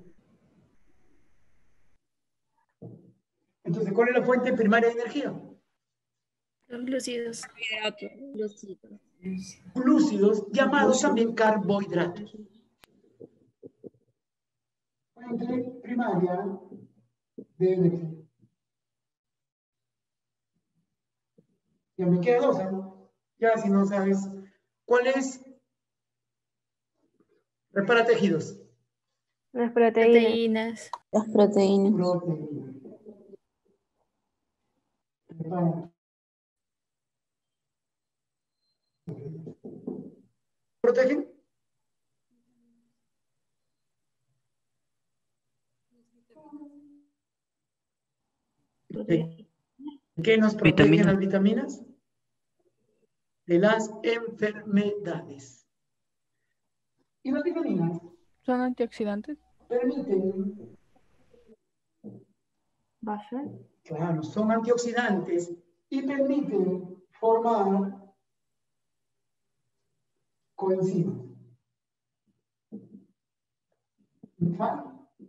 Entonces, ¿cuál es la fuente primaria de energía? Los glúcidos. Glúcidos, llamados también carbohidratos. Fuente primaria de energía. Ya me queda dos, ¿no? Ya si no sabes. ¿Cuál es? Repara tejidos. Las proteínas. Proteínas. Las proteínas. Proteínas. Repara. ¿Protegen? ¿De qué nos protegen las vitaminas? De las enfermedades. Y las vitaminas ¿Son antioxidantes? permiten, ¿Base? claro, son antioxidantes y permiten formar coenzimas. ¿Va?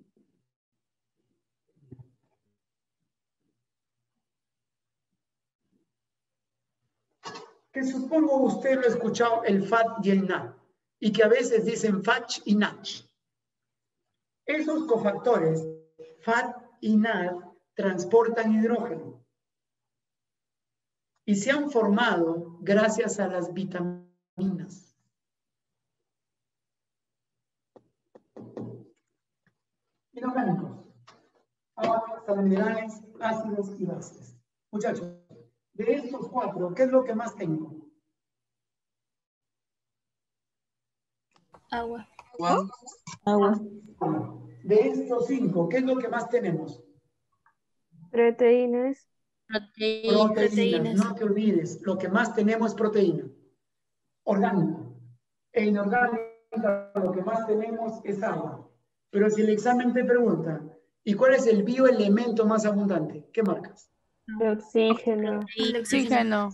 Que supongo usted lo ha escuchado, el F A T y el N A D, y que a veces dicen F A C y N A C. Esos cofactores, F A T y N A D, transportan hidrógeno y se han formado gracias a las vitaminas. Inorgánicos, agua, sales minerales, ácidos y bases. Muchachos, de estos cuatro, ¿qué es lo que más tengo? Agua. Agua. Agua. De estos cinco, ¿qué es lo que más tenemos? Proteínas. Proteínas. Proteínas. No te olvides, lo que más tenemos es proteína. Orgánico. E inorgánico, lo que más tenemos es agua. Pero si el examen te pregunta, ¿y cuál es el bioelemento más abundante? ¿Qué marcas? Oxígeno. El Oxígeno.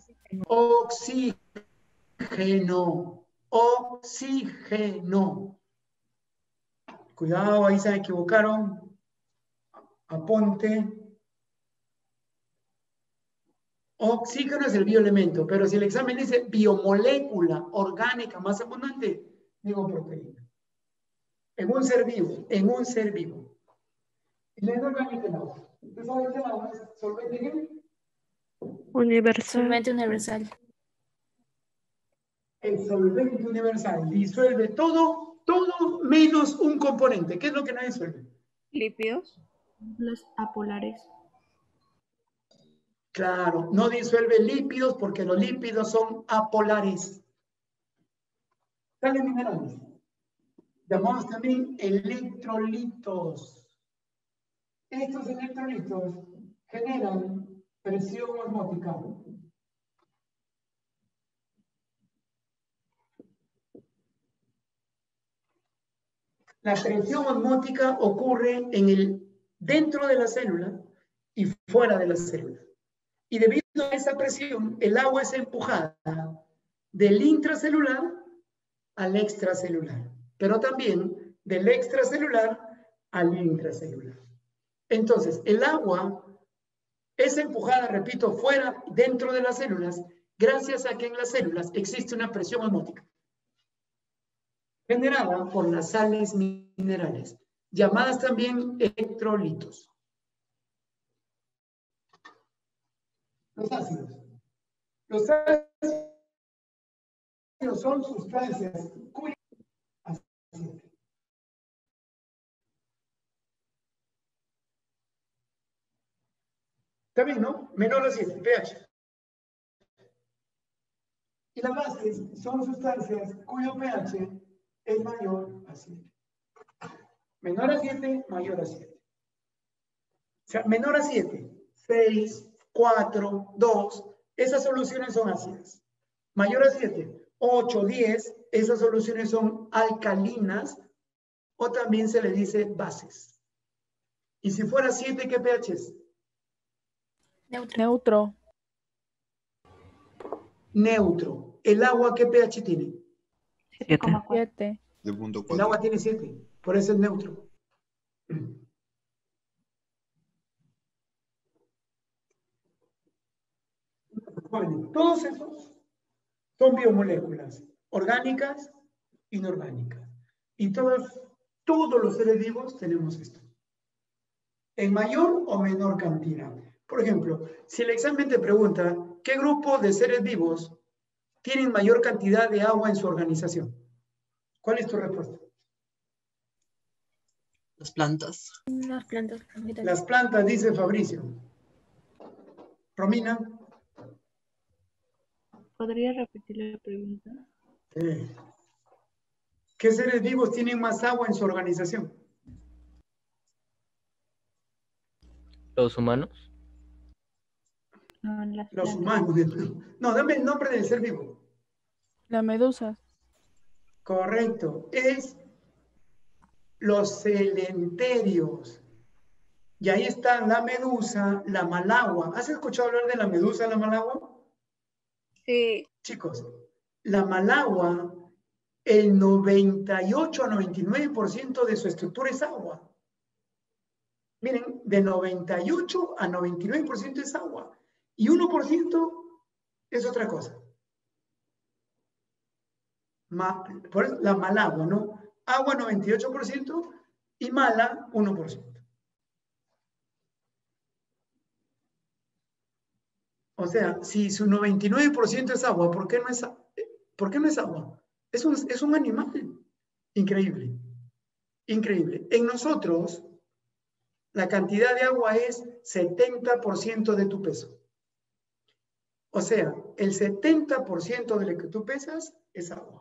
Oxígeno. Oxígeno. Cuidado, ahí se equivocaron. Aponte. Oxígeno es el bioelemento, pero si el examen dice biomolécula orgánica más abundante, digo proteína. En un ser vivo, en un ser vivo. Y la inorgánica el agua. ¿Usted sabe qué el agua es solvente qué? Universal. Solvente universal. El solvente universal disuelve todo, todo menos un componente. ¿Qué es lo que no disuelve? Lípidos. Los apolares. Claro, no disuelve lípidos porque los lípidos son apolares. Salen minerales. Llamamos también electrolitos. Estos electrolitos generan presión osmótica. La presión osmótica ocurre en el, dentro de la célula y fuera de la célula. Y debido a esa presión, el agua es empujada del intracelular al extracelular, pero también del extracelular al intracelular. Entonces, el agua es empujada, repito, fuera, dentro de las células, gracias a que en las células existe una presión osmótica generada por las sales minerales, llamadas también electrolitos. Los ácidos. Los ácidos son sustancias cuyo Está bien, ¿no? Menor a siete, pH. Y las bases son sustancias cuyo pH es mayor a siete. Menor a siete, mayor a siete. O sea, menor a siete, seis, cuatro, dos, esas soluciones son ácidas. Mayor a siete, ocho, diez, esas soluciones son alcalinas o también se le dice bases. Y si fuera siete, ¿qué pH es? Neutro. Neutro. Neutro. ¿El agua qué pH tiene? siete. De punto El cuatro. agua tiene siete, por eso es neutro. Bueno, todos esos son biomoléculas, orgánicas, inorgánicas. Y todos, todos los seres vivos tenemos esto. En mayor o menor cantidad. Por ejemplo, si el examen te pregunta, ¿qué grupo de seres vivos tienen mayor cantidad de agua en su organización? ¿Cuál es tu respuesta? Las plantas. Las plantas. Las plantas, dice Fabricio. Romina. ¿Podría repetir la pregunta? Eh, ¿Qué seres vivos tienen más agua en su organización? ¿Los humanos? No, las Los plantas. humanos. No, dame el nombre del ser vivo. La medusa. Correcto. Es los celenterios. Y ahí están la medusa, la malagua. ¿Has escuchado hablar de la medusa, la malagua? Sí. Chicos, la malagua, el noventa y ocho a noventa y nueve por ciento de su estructura es agua. Miren, de noventa y ocho a noventa y nueve por ciento es agua. Y uno por ciento es otra cosa. Ma, por eso, la malagua, ¿no? Agua noventa y ocho por ciento y mala uno por ciento. O sea, si su noventa y nueve por ciento es agua, ¿por qué no es, ¿por qué no es agua? Es un, es un animal. Increíble. Increíble. En nosotros, la cantidad de agua es setenta por ciento de tu peso. O sea, el setenta por ciento de lo que tú pesas es agua.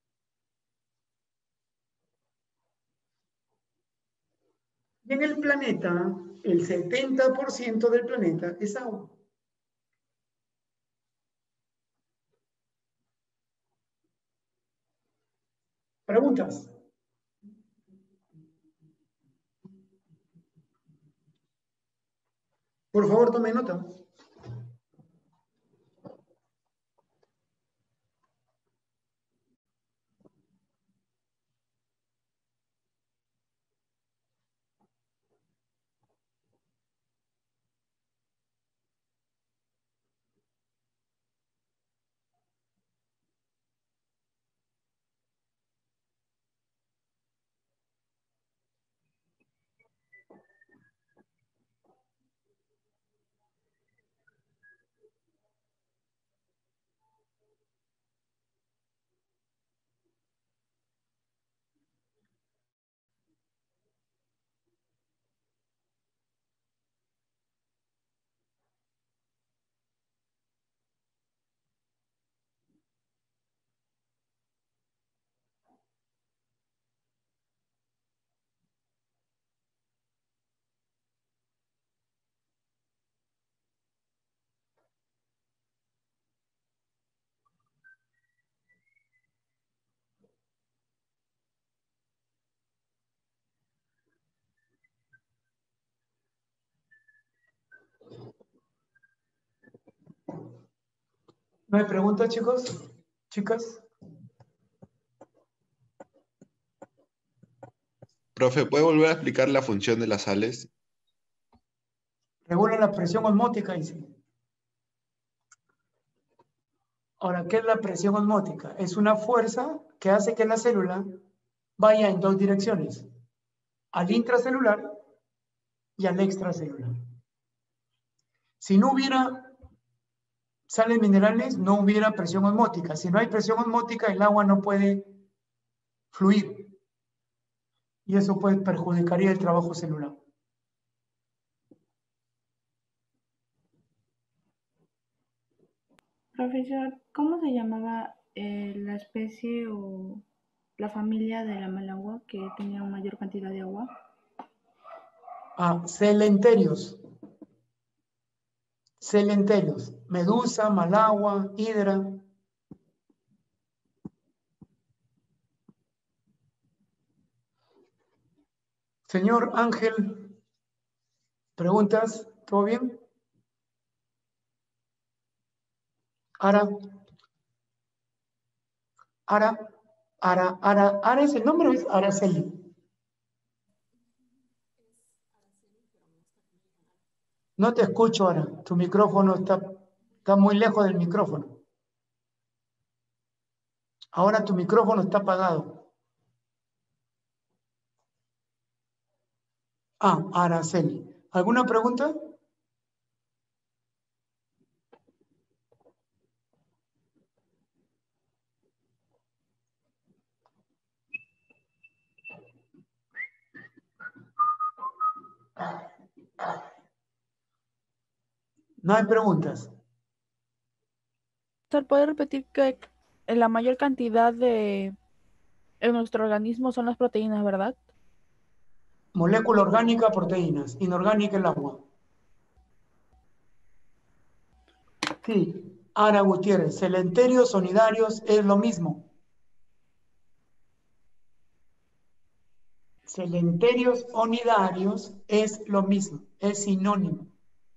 Y en el planeta, el setenta por ciento del planeta es agua. ¿Preguntas? Por favor, tome nota. ¿No hay preguntas, chicos? ¿Chicas? Profe, ¿puede volver a explicar la función de las sales? Regula la presión osmótica, dice. Ahora, ¿qué es la presión osmótica? Es una fuerza que hace que la célula vaya en dos direcciones, al intracelular y al extracelular. Si no hubiera sales minerales, no hubiera presión osmótica. Si no hay presión osmótica, el agua no puede fluir. Y eso pues perjudicaría el trabajo celular. Profesor, ¿cómo se llamaba eh, la especie o la familia de la malagua que tenía mayor cantidad de agua? Ah, celenterios. Celenterios. Medusa, malagua, hidra. Señor Ángel, ¿preguntas? ¿Todo bien? Ara. Ara. Ara. Ara. Ara es el nombre o es Araceli. No te escucho ahora. Tu micrófono está, está muy lejos del micrófono. Ahora tu micrófono está apagado. Ah, Araceli. ¿Alguna pregunta? No hay preguntas. ¿Puede repetir que la mayor cantidad de en nuestro organismo son las proteínas, verdad? Molécula orgánica, proteínas. Inorgánica, el agua. Sí. Ana Gutiérrez, celenterios, sonidarios, es lo mismo. Celenterios, onidarios, es lo mismo, es sinónimo.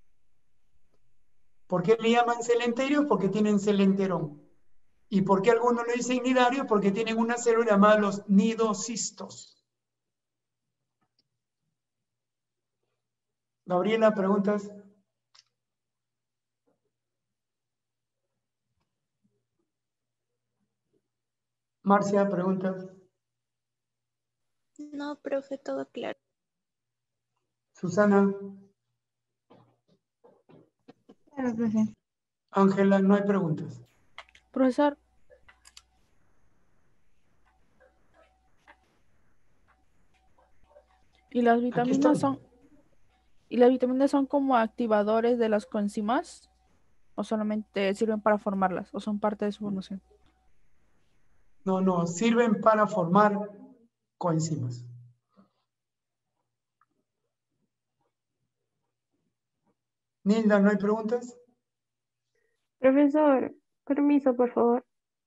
¿Por qué le llaman celenterios? Porque tienen celenterón. ¿Y por qué algunos le dicen nidario? Porque tienen una célula llamada los nidocistos. Gabriela, ¿preguntas? Marcia, ¿preguntas? No, profe, todo claro. Susana, Claro, profe. Ángela, no hay preguntas. Profesor, ¿y las Aquí vitaminas estoy. son, y las vitaminas son como activadores de las coenzimas? ¿O solamente sirven para formarlas? ¿O son parte de su formación? No, no, sirven para formar coenzimas. Nilda, ¿no hay preguntas? Profesor, permiso, por favor.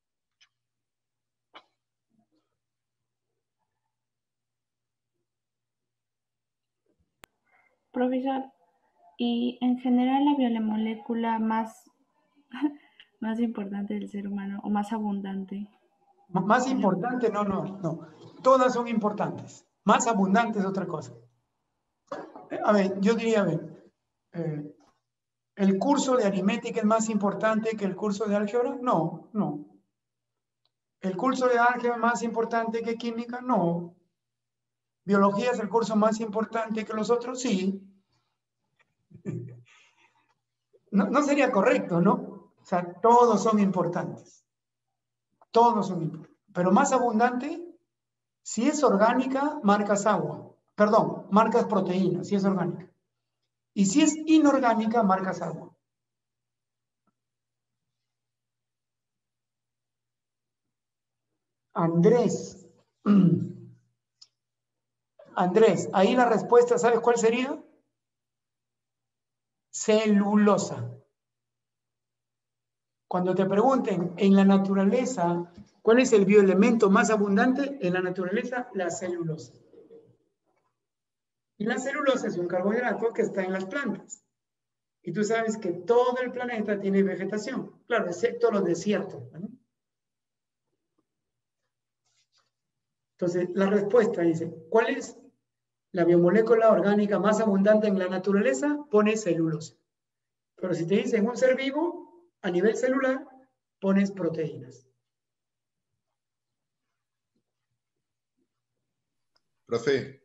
Profesor, y en general la biomolécula más, más importante del ser humano o más abundante. M- Más importante, no, no, no. Todas son importantes. Más abundante es otra cosa. Eh, A ver, yo diría, a ver, eh, ¿el curso de aritmética es más importante que el curso de álgebra? No, no. ¿El curso de álgebra es más importante que química? No. ¿Biología es el curso más importante que los otros? Sí. No, no sería correcto, ¿no? O sea, todos son importantes. Todos son importantes. Pero más abundante, si es orgánica, marcas agua. Perdón, marcas proteínas, si es orgánica. Y si es inorgánica, marcas agua. Andrés. Andrés, ahí la respuesta, ¿sabes cuál sería? Celulosa. Cuando te pregunten en la naturaleza, ¿cuál es el bioelemento más abundante en la naturaleza? La celulosa. Y la celulosa es un carbohidrato que está en las plantas. Y tú sabes que todo el planeta tiene vegetación, claro, excepto los desiertos, ¿no? Entonces, la respuesta dice, ¿cuál es la biomolécula orgánica más abundante en la naturaleza? Pone celulosa. Pero si te dicen un ser vivo, a nivel celular, pones proteínas. Profe,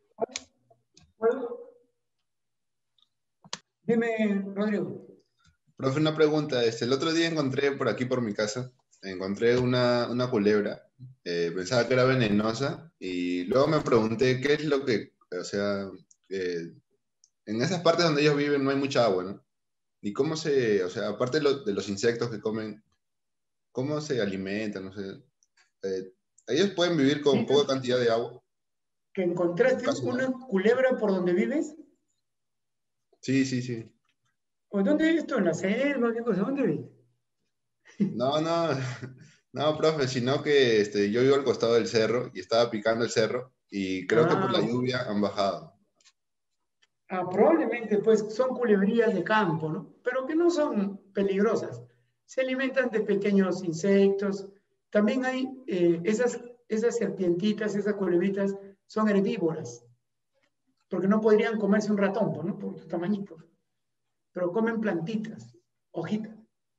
Dime, Rodrigo. profe, una pregunta. Este, el otro día encontré por aquí, por mi casa, encontré una, una culebra. Eh, pensaba que era venenosa y luego me pregunté qué es lo que, o sea, eh, en esas partes donde ellos viven no hay mucha agua, ¿no? Y cómo se, o sea, aparte de, lo- de los insectos que comen, cómo se alimentan, no sé. Eh, ellos pueden vivir con poca cantidad de agua. ¿Que encontraste Casi una nada. culebra por donde vives? Sí, sí, sí. ¿O dónde vives tú? ¿En la selva? ¿Qué cosa? ¿Dónde vives? No, no, no, profe, sino que este, yo vivo al costado del cerro y estaba picando el cerro y creo que por la Ah, lluvia han bajado. ah, probablemente pues son culebrías de campo, ¿no? Pero que no son peligrosas. Se alimentan de pequeños insectos. También hay eh, esas, esas serpientitas, esas culebritas, son herbívoras, porque no podrían comerse un ratón, pues, ¿no? Por su tamañito. Pero comen plantitas, hojitas.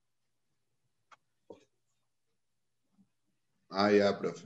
Ah, ya, profe.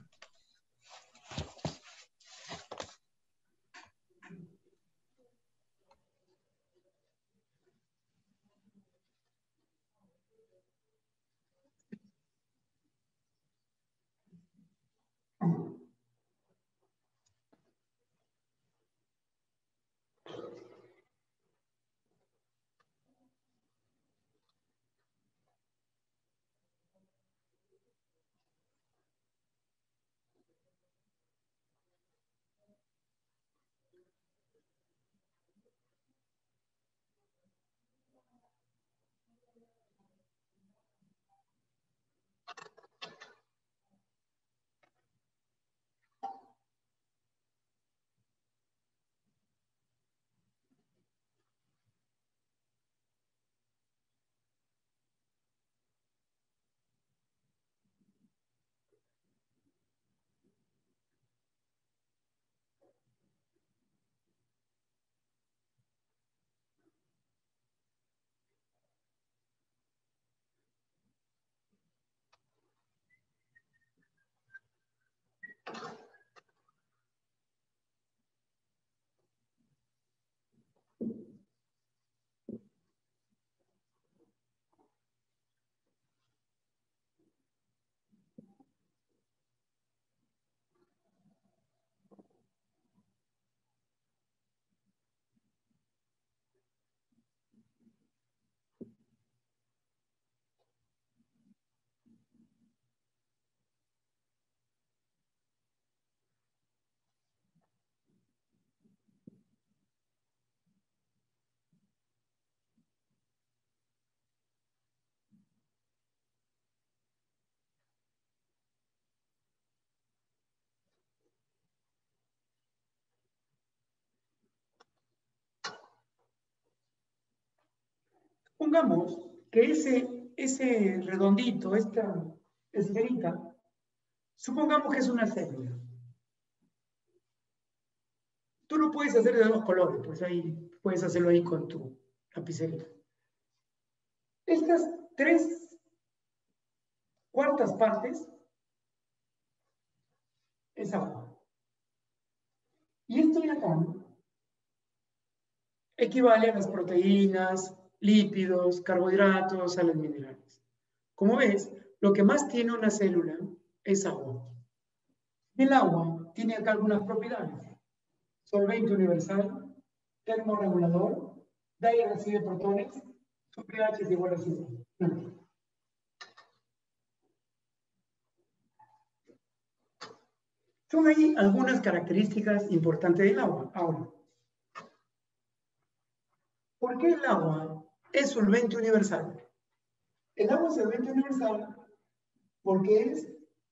Supongamos que ese, ese redondito, esta esferita, supongamos que es una célula. Tú lo puedes hacer de dos colores, pues ahí puedes hacerlo ahí con tu lapicerita. Estas tres cuartas partes es agua. Y esto de acá equivale a las proteínas, lípidos, carbohidratos, sales minerales. Como ves, lo que más tiene una célula es agua. El agua tiene acá algunas propiedades. Solvente universal, termorregulador, da y recibe protones, su pH es igual a cero. Son ahí algunas características importantes del agua. Ahora, ¿por qué el agua es solvente universal? El agua es solvente universal porque es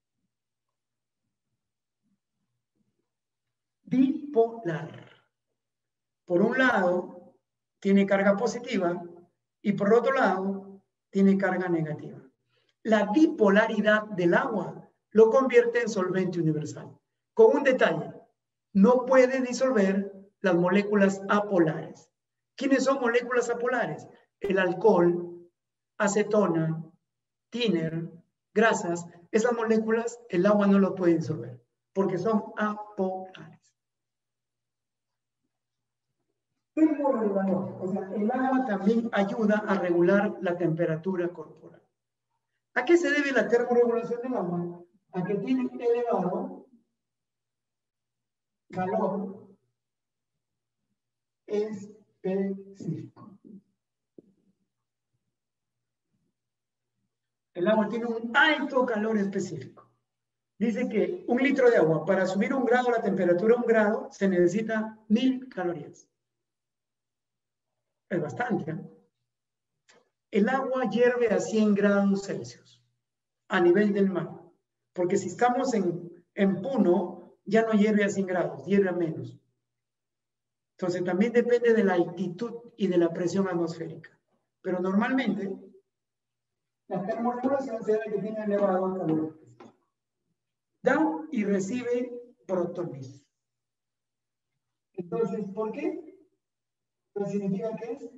bipolar. Por un lado, tiene carga positiva y por otro lado, tiene carga negativa. La bipolaridad del agua lo convierte en solvente universal. Con un detalle, no puede disolver las moléculas apolares. ¿Quiénes son moléculas apolares? El alcohol, acetona, tiner, grasas. Esas moléculas el agua no lo puede disolver porque son apolares. Termorregulador, o sea, el agua también ayuda a regular la temperatura corporal. ¿A qué se debe la termorregulación del agua? A que tiene elevado calor específico. El agua tiene un alto calor específico. Dice que un litro de agua, para subir un grado la temperatura a un grado, se necesita mil calorías. Es bastante, ¿eh? El agua hierve a cien grados Celsius a nivel del mar. Porque si estamos en, en Puno, ya no hierve a cien grados, hierve a menos. Entonces también depende de la altitud y de la presión atmosférica. Pero normalmente, la termorregulación se da que tiene elevado calor. Da y recibe protones. Entonces, ¿por qué? Pues significa que es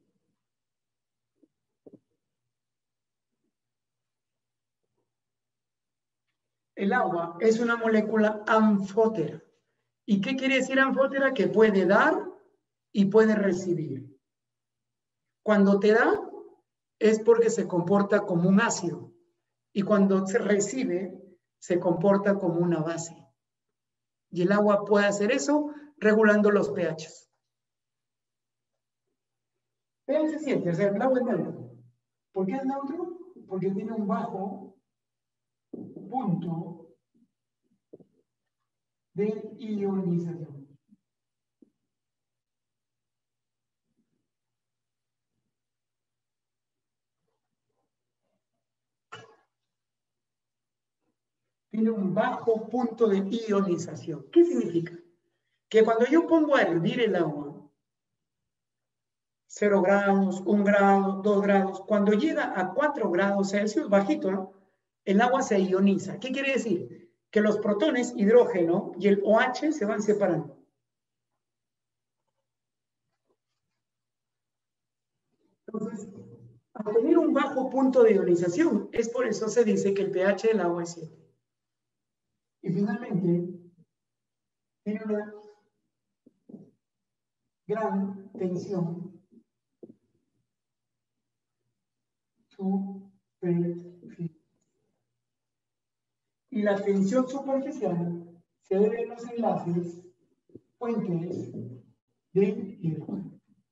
el agua es una molécula anfótera. ¿Y qué quiere decir anfótera? Que puede dar y puede recibir. Cuando te da es porque se comporta como un ácido y cuando se recibe se comporta como una base. Y el agua puede hacer eso regulando los pHs. pH siete, o sea, el agua es neutro. ¿Por qué es neutro? Porque tiene un bajo punto de ionización. Tiene un bajo punto de ionización. ¿Qué significa? Que cuando yo pongo a hervir el agua, cero grados, un grado, dos grados, cuando llega a cuatro grados Celsius, bajito, ¿no? El agua se ioniza. ¿Qué quiere decir? Que los protones, hidrógeno y el OH se van separando. Entonces, al tener un bajo punto de ionización, es por eso se dice que el pH del agua es siete. Y finalmente, tiene una gran tensión superficial. Y la tensión superficial se debe a los enlaces puentes de hidrógeno.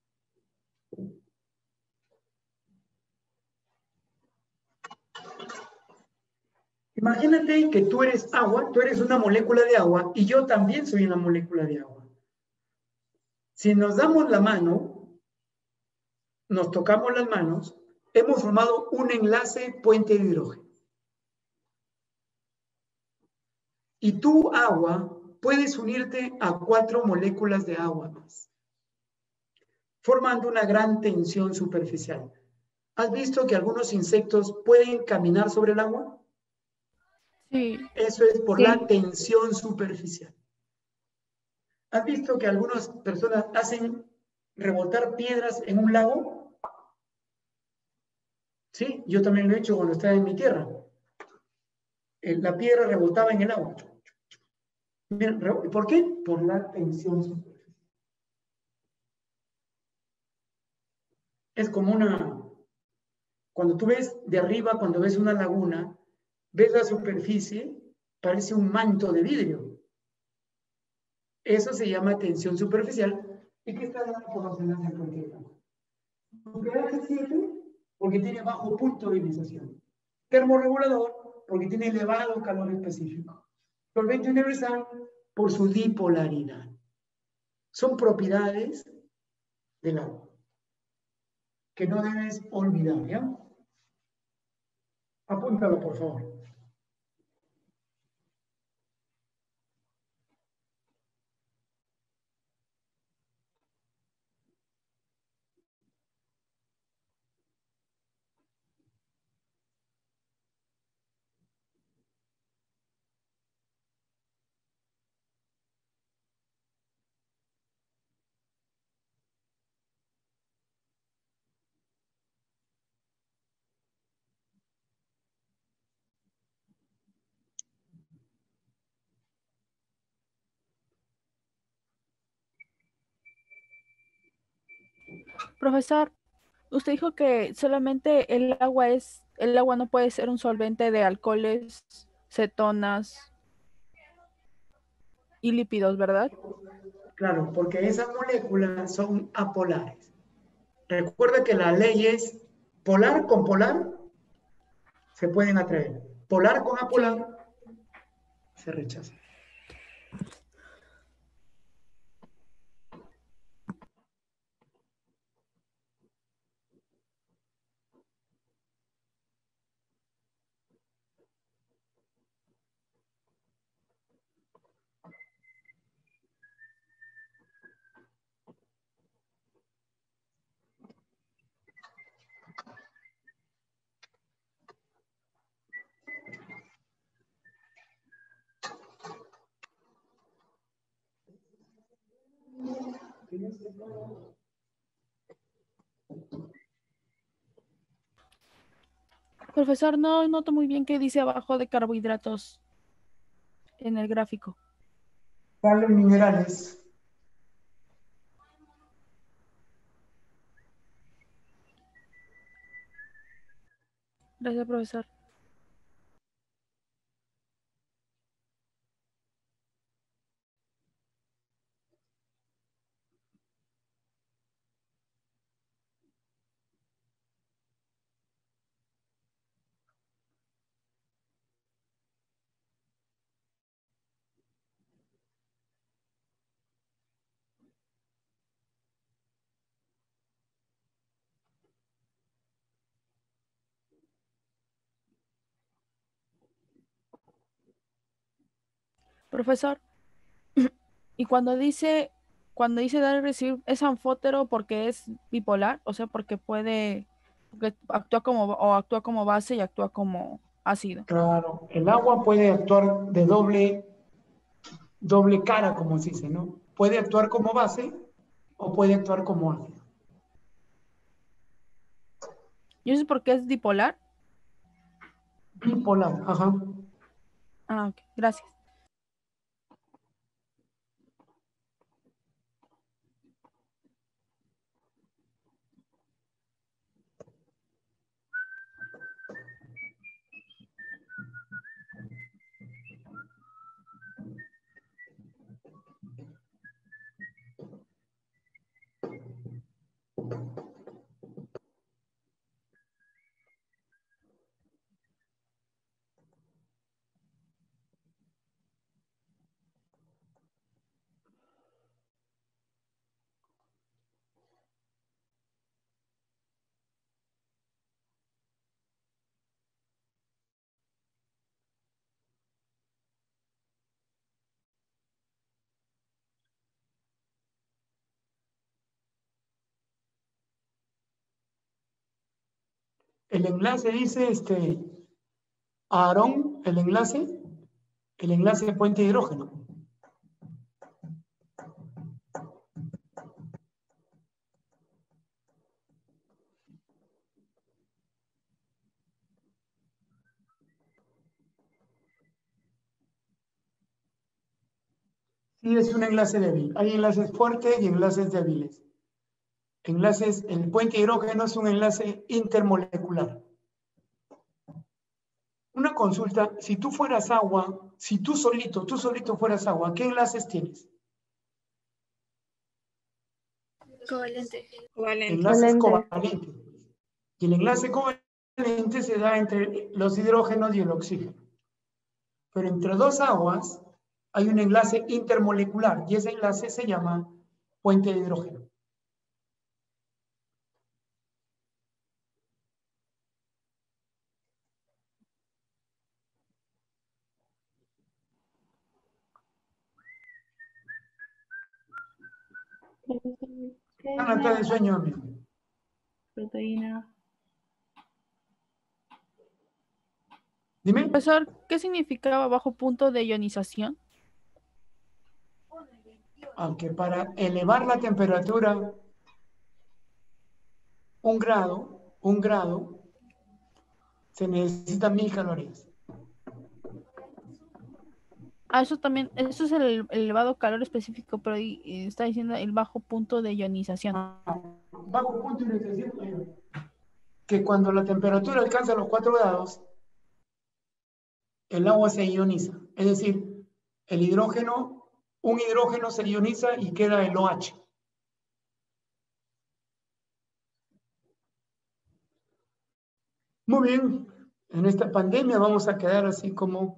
Imagínate que tú eres agua, tú eres una molécula de agua y yo también soy una molécula de agua. Si nos damos la mano, nos tocamos las manos, hemos formado un enlace puente de hidrógeno. Y tú, agua, puedes unirte a cuatro moléculas de agua más, formando una gran tensión superficial. ¿Has visto que algunos insectos pueden caminar sobre el agua? Sí. Eso es por Sí. la tensión superficial. ¿Has visto que algunas personas hacen rebotar piedras en un lago? Sí, yo también lo he hecho cuando estaba en mi tierra. Eh, La piedra rebotaba en el agua. Mira, re- ¿por qué? Por la tensión superficial. Es como una... Cuando tú ves de arriba, cuando ves una laguna, ves la superficie, parece un manto de vidrio. Eso se llama tensión superficial y que está dada por los enlaces de cualquier lado. Su pH siete porque tiene bajo punto de ionización. Termorregulador porque tiene elevado calor específico. Solvente universal por su dipolaridad. Son propiedades del agua que no debes olvidar, ¿ya? Apúntalo, por favor. Profesor, usted dijo que solamente el agua es, el agua no puede ser un solvente de alcoholes, cetonas y lípidos, ¿verdad? Claro, porque esas moléculas son apolares. Recuerda que la ley es polar con polar se pueden atraer. Polar con apolar se rechaza. Profesor, no noto muy bien qué dice abajo de carbohidratos en el gráfico. Salen minerales. Gracias, profesor. Profesor, y cuando dice, cuando dice dar y recibir, ¿es anfótero porque es bipolar? O sea, porque puede, porque actúa como, o actúa como base y actúa como ácido. Claro, el agua puede actuar de doble, doble cara, como se dice, ¿no? Puede actuar como base o puede actuar como ácido. ¿Y eso es porque es bipolar? Bipolar, ajá. Ah, ok, gracias. El enlace dice, este, Aarón, el enlace, el enlace de puente de hidrógeno. Sí, es un enlace débil. Hay enlaces fuertes y enlaces débiles. Enlaces, el puente de hidrógeno es un enlace intermolecular. Una consulta, si tú fueras agua, si tú solito, tú solito fueras agua, ¿qué enlaces tienes? Covalente. Enlaces covalentes. Y el enlace covalente se da entre los hidrógenos y el oxígeno. Pero entre dos aguas hay un enlace intermolecular y ese enlace se llama puente de hidrógeno. Ana, está de sueño, amigo. Proteína. Dime. Profesor, ¿qué significaba bajo punto de ionización? Aunque para elevar la temperatura un grado, un grado, se necesitan mil calorías. Ah, eso también, eso es el, el elevado calor específico, pero ahí, eh, está diciendo el bajo punto de ionización. Bajo punto de ionización, que cuando la temperatura alcanza los cuatro grados, el agua se ioniza. Es decir, el hidrógeno, un hidrógeno se ioniza y queda el OH. Muy bien, en esta pandemia vamos a quedar así como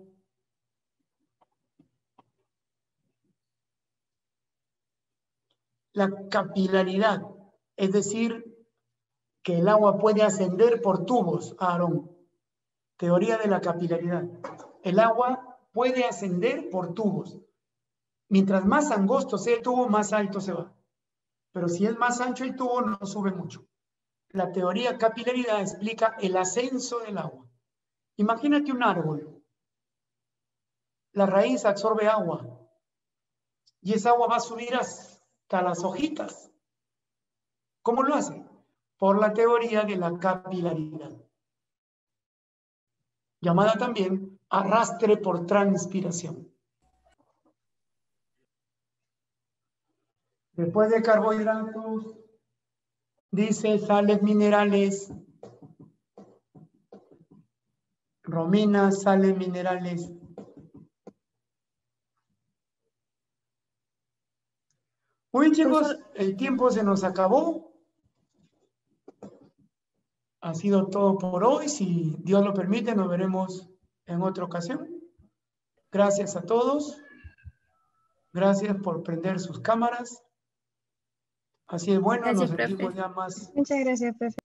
la capilaridad, es decir, que el agua puede ascender por tubos, Aarón. Teoría de la capilaridad. El agua puede ascender por tubos. Mientras más angosto sea el tubo, más alto se va. Pero si es más ancho el tubo, no sube mucho. La teoría capilaridad explica el ascenso del agua. Imagínate un árbol. La raíz absorbe agua y esa agua va a subir hasta las hojitas. ¿Cómo lo hace? Por la teoría de la capilaridad, llamada también arrastre por transpiración. Después de carbohidratos, dice sales minerales, Romina, sales minerales. Muy bien, chicos, el tiempo se nos acabó. Ha sido todo por hoy. Si Dios lo permite, nos veremos en otra ocasión. Gracias a todos. Gracias por prender sus cámaras. Así es, bueno, Gracias, nos sentimos profe. ya más. Muchas gracias, profe.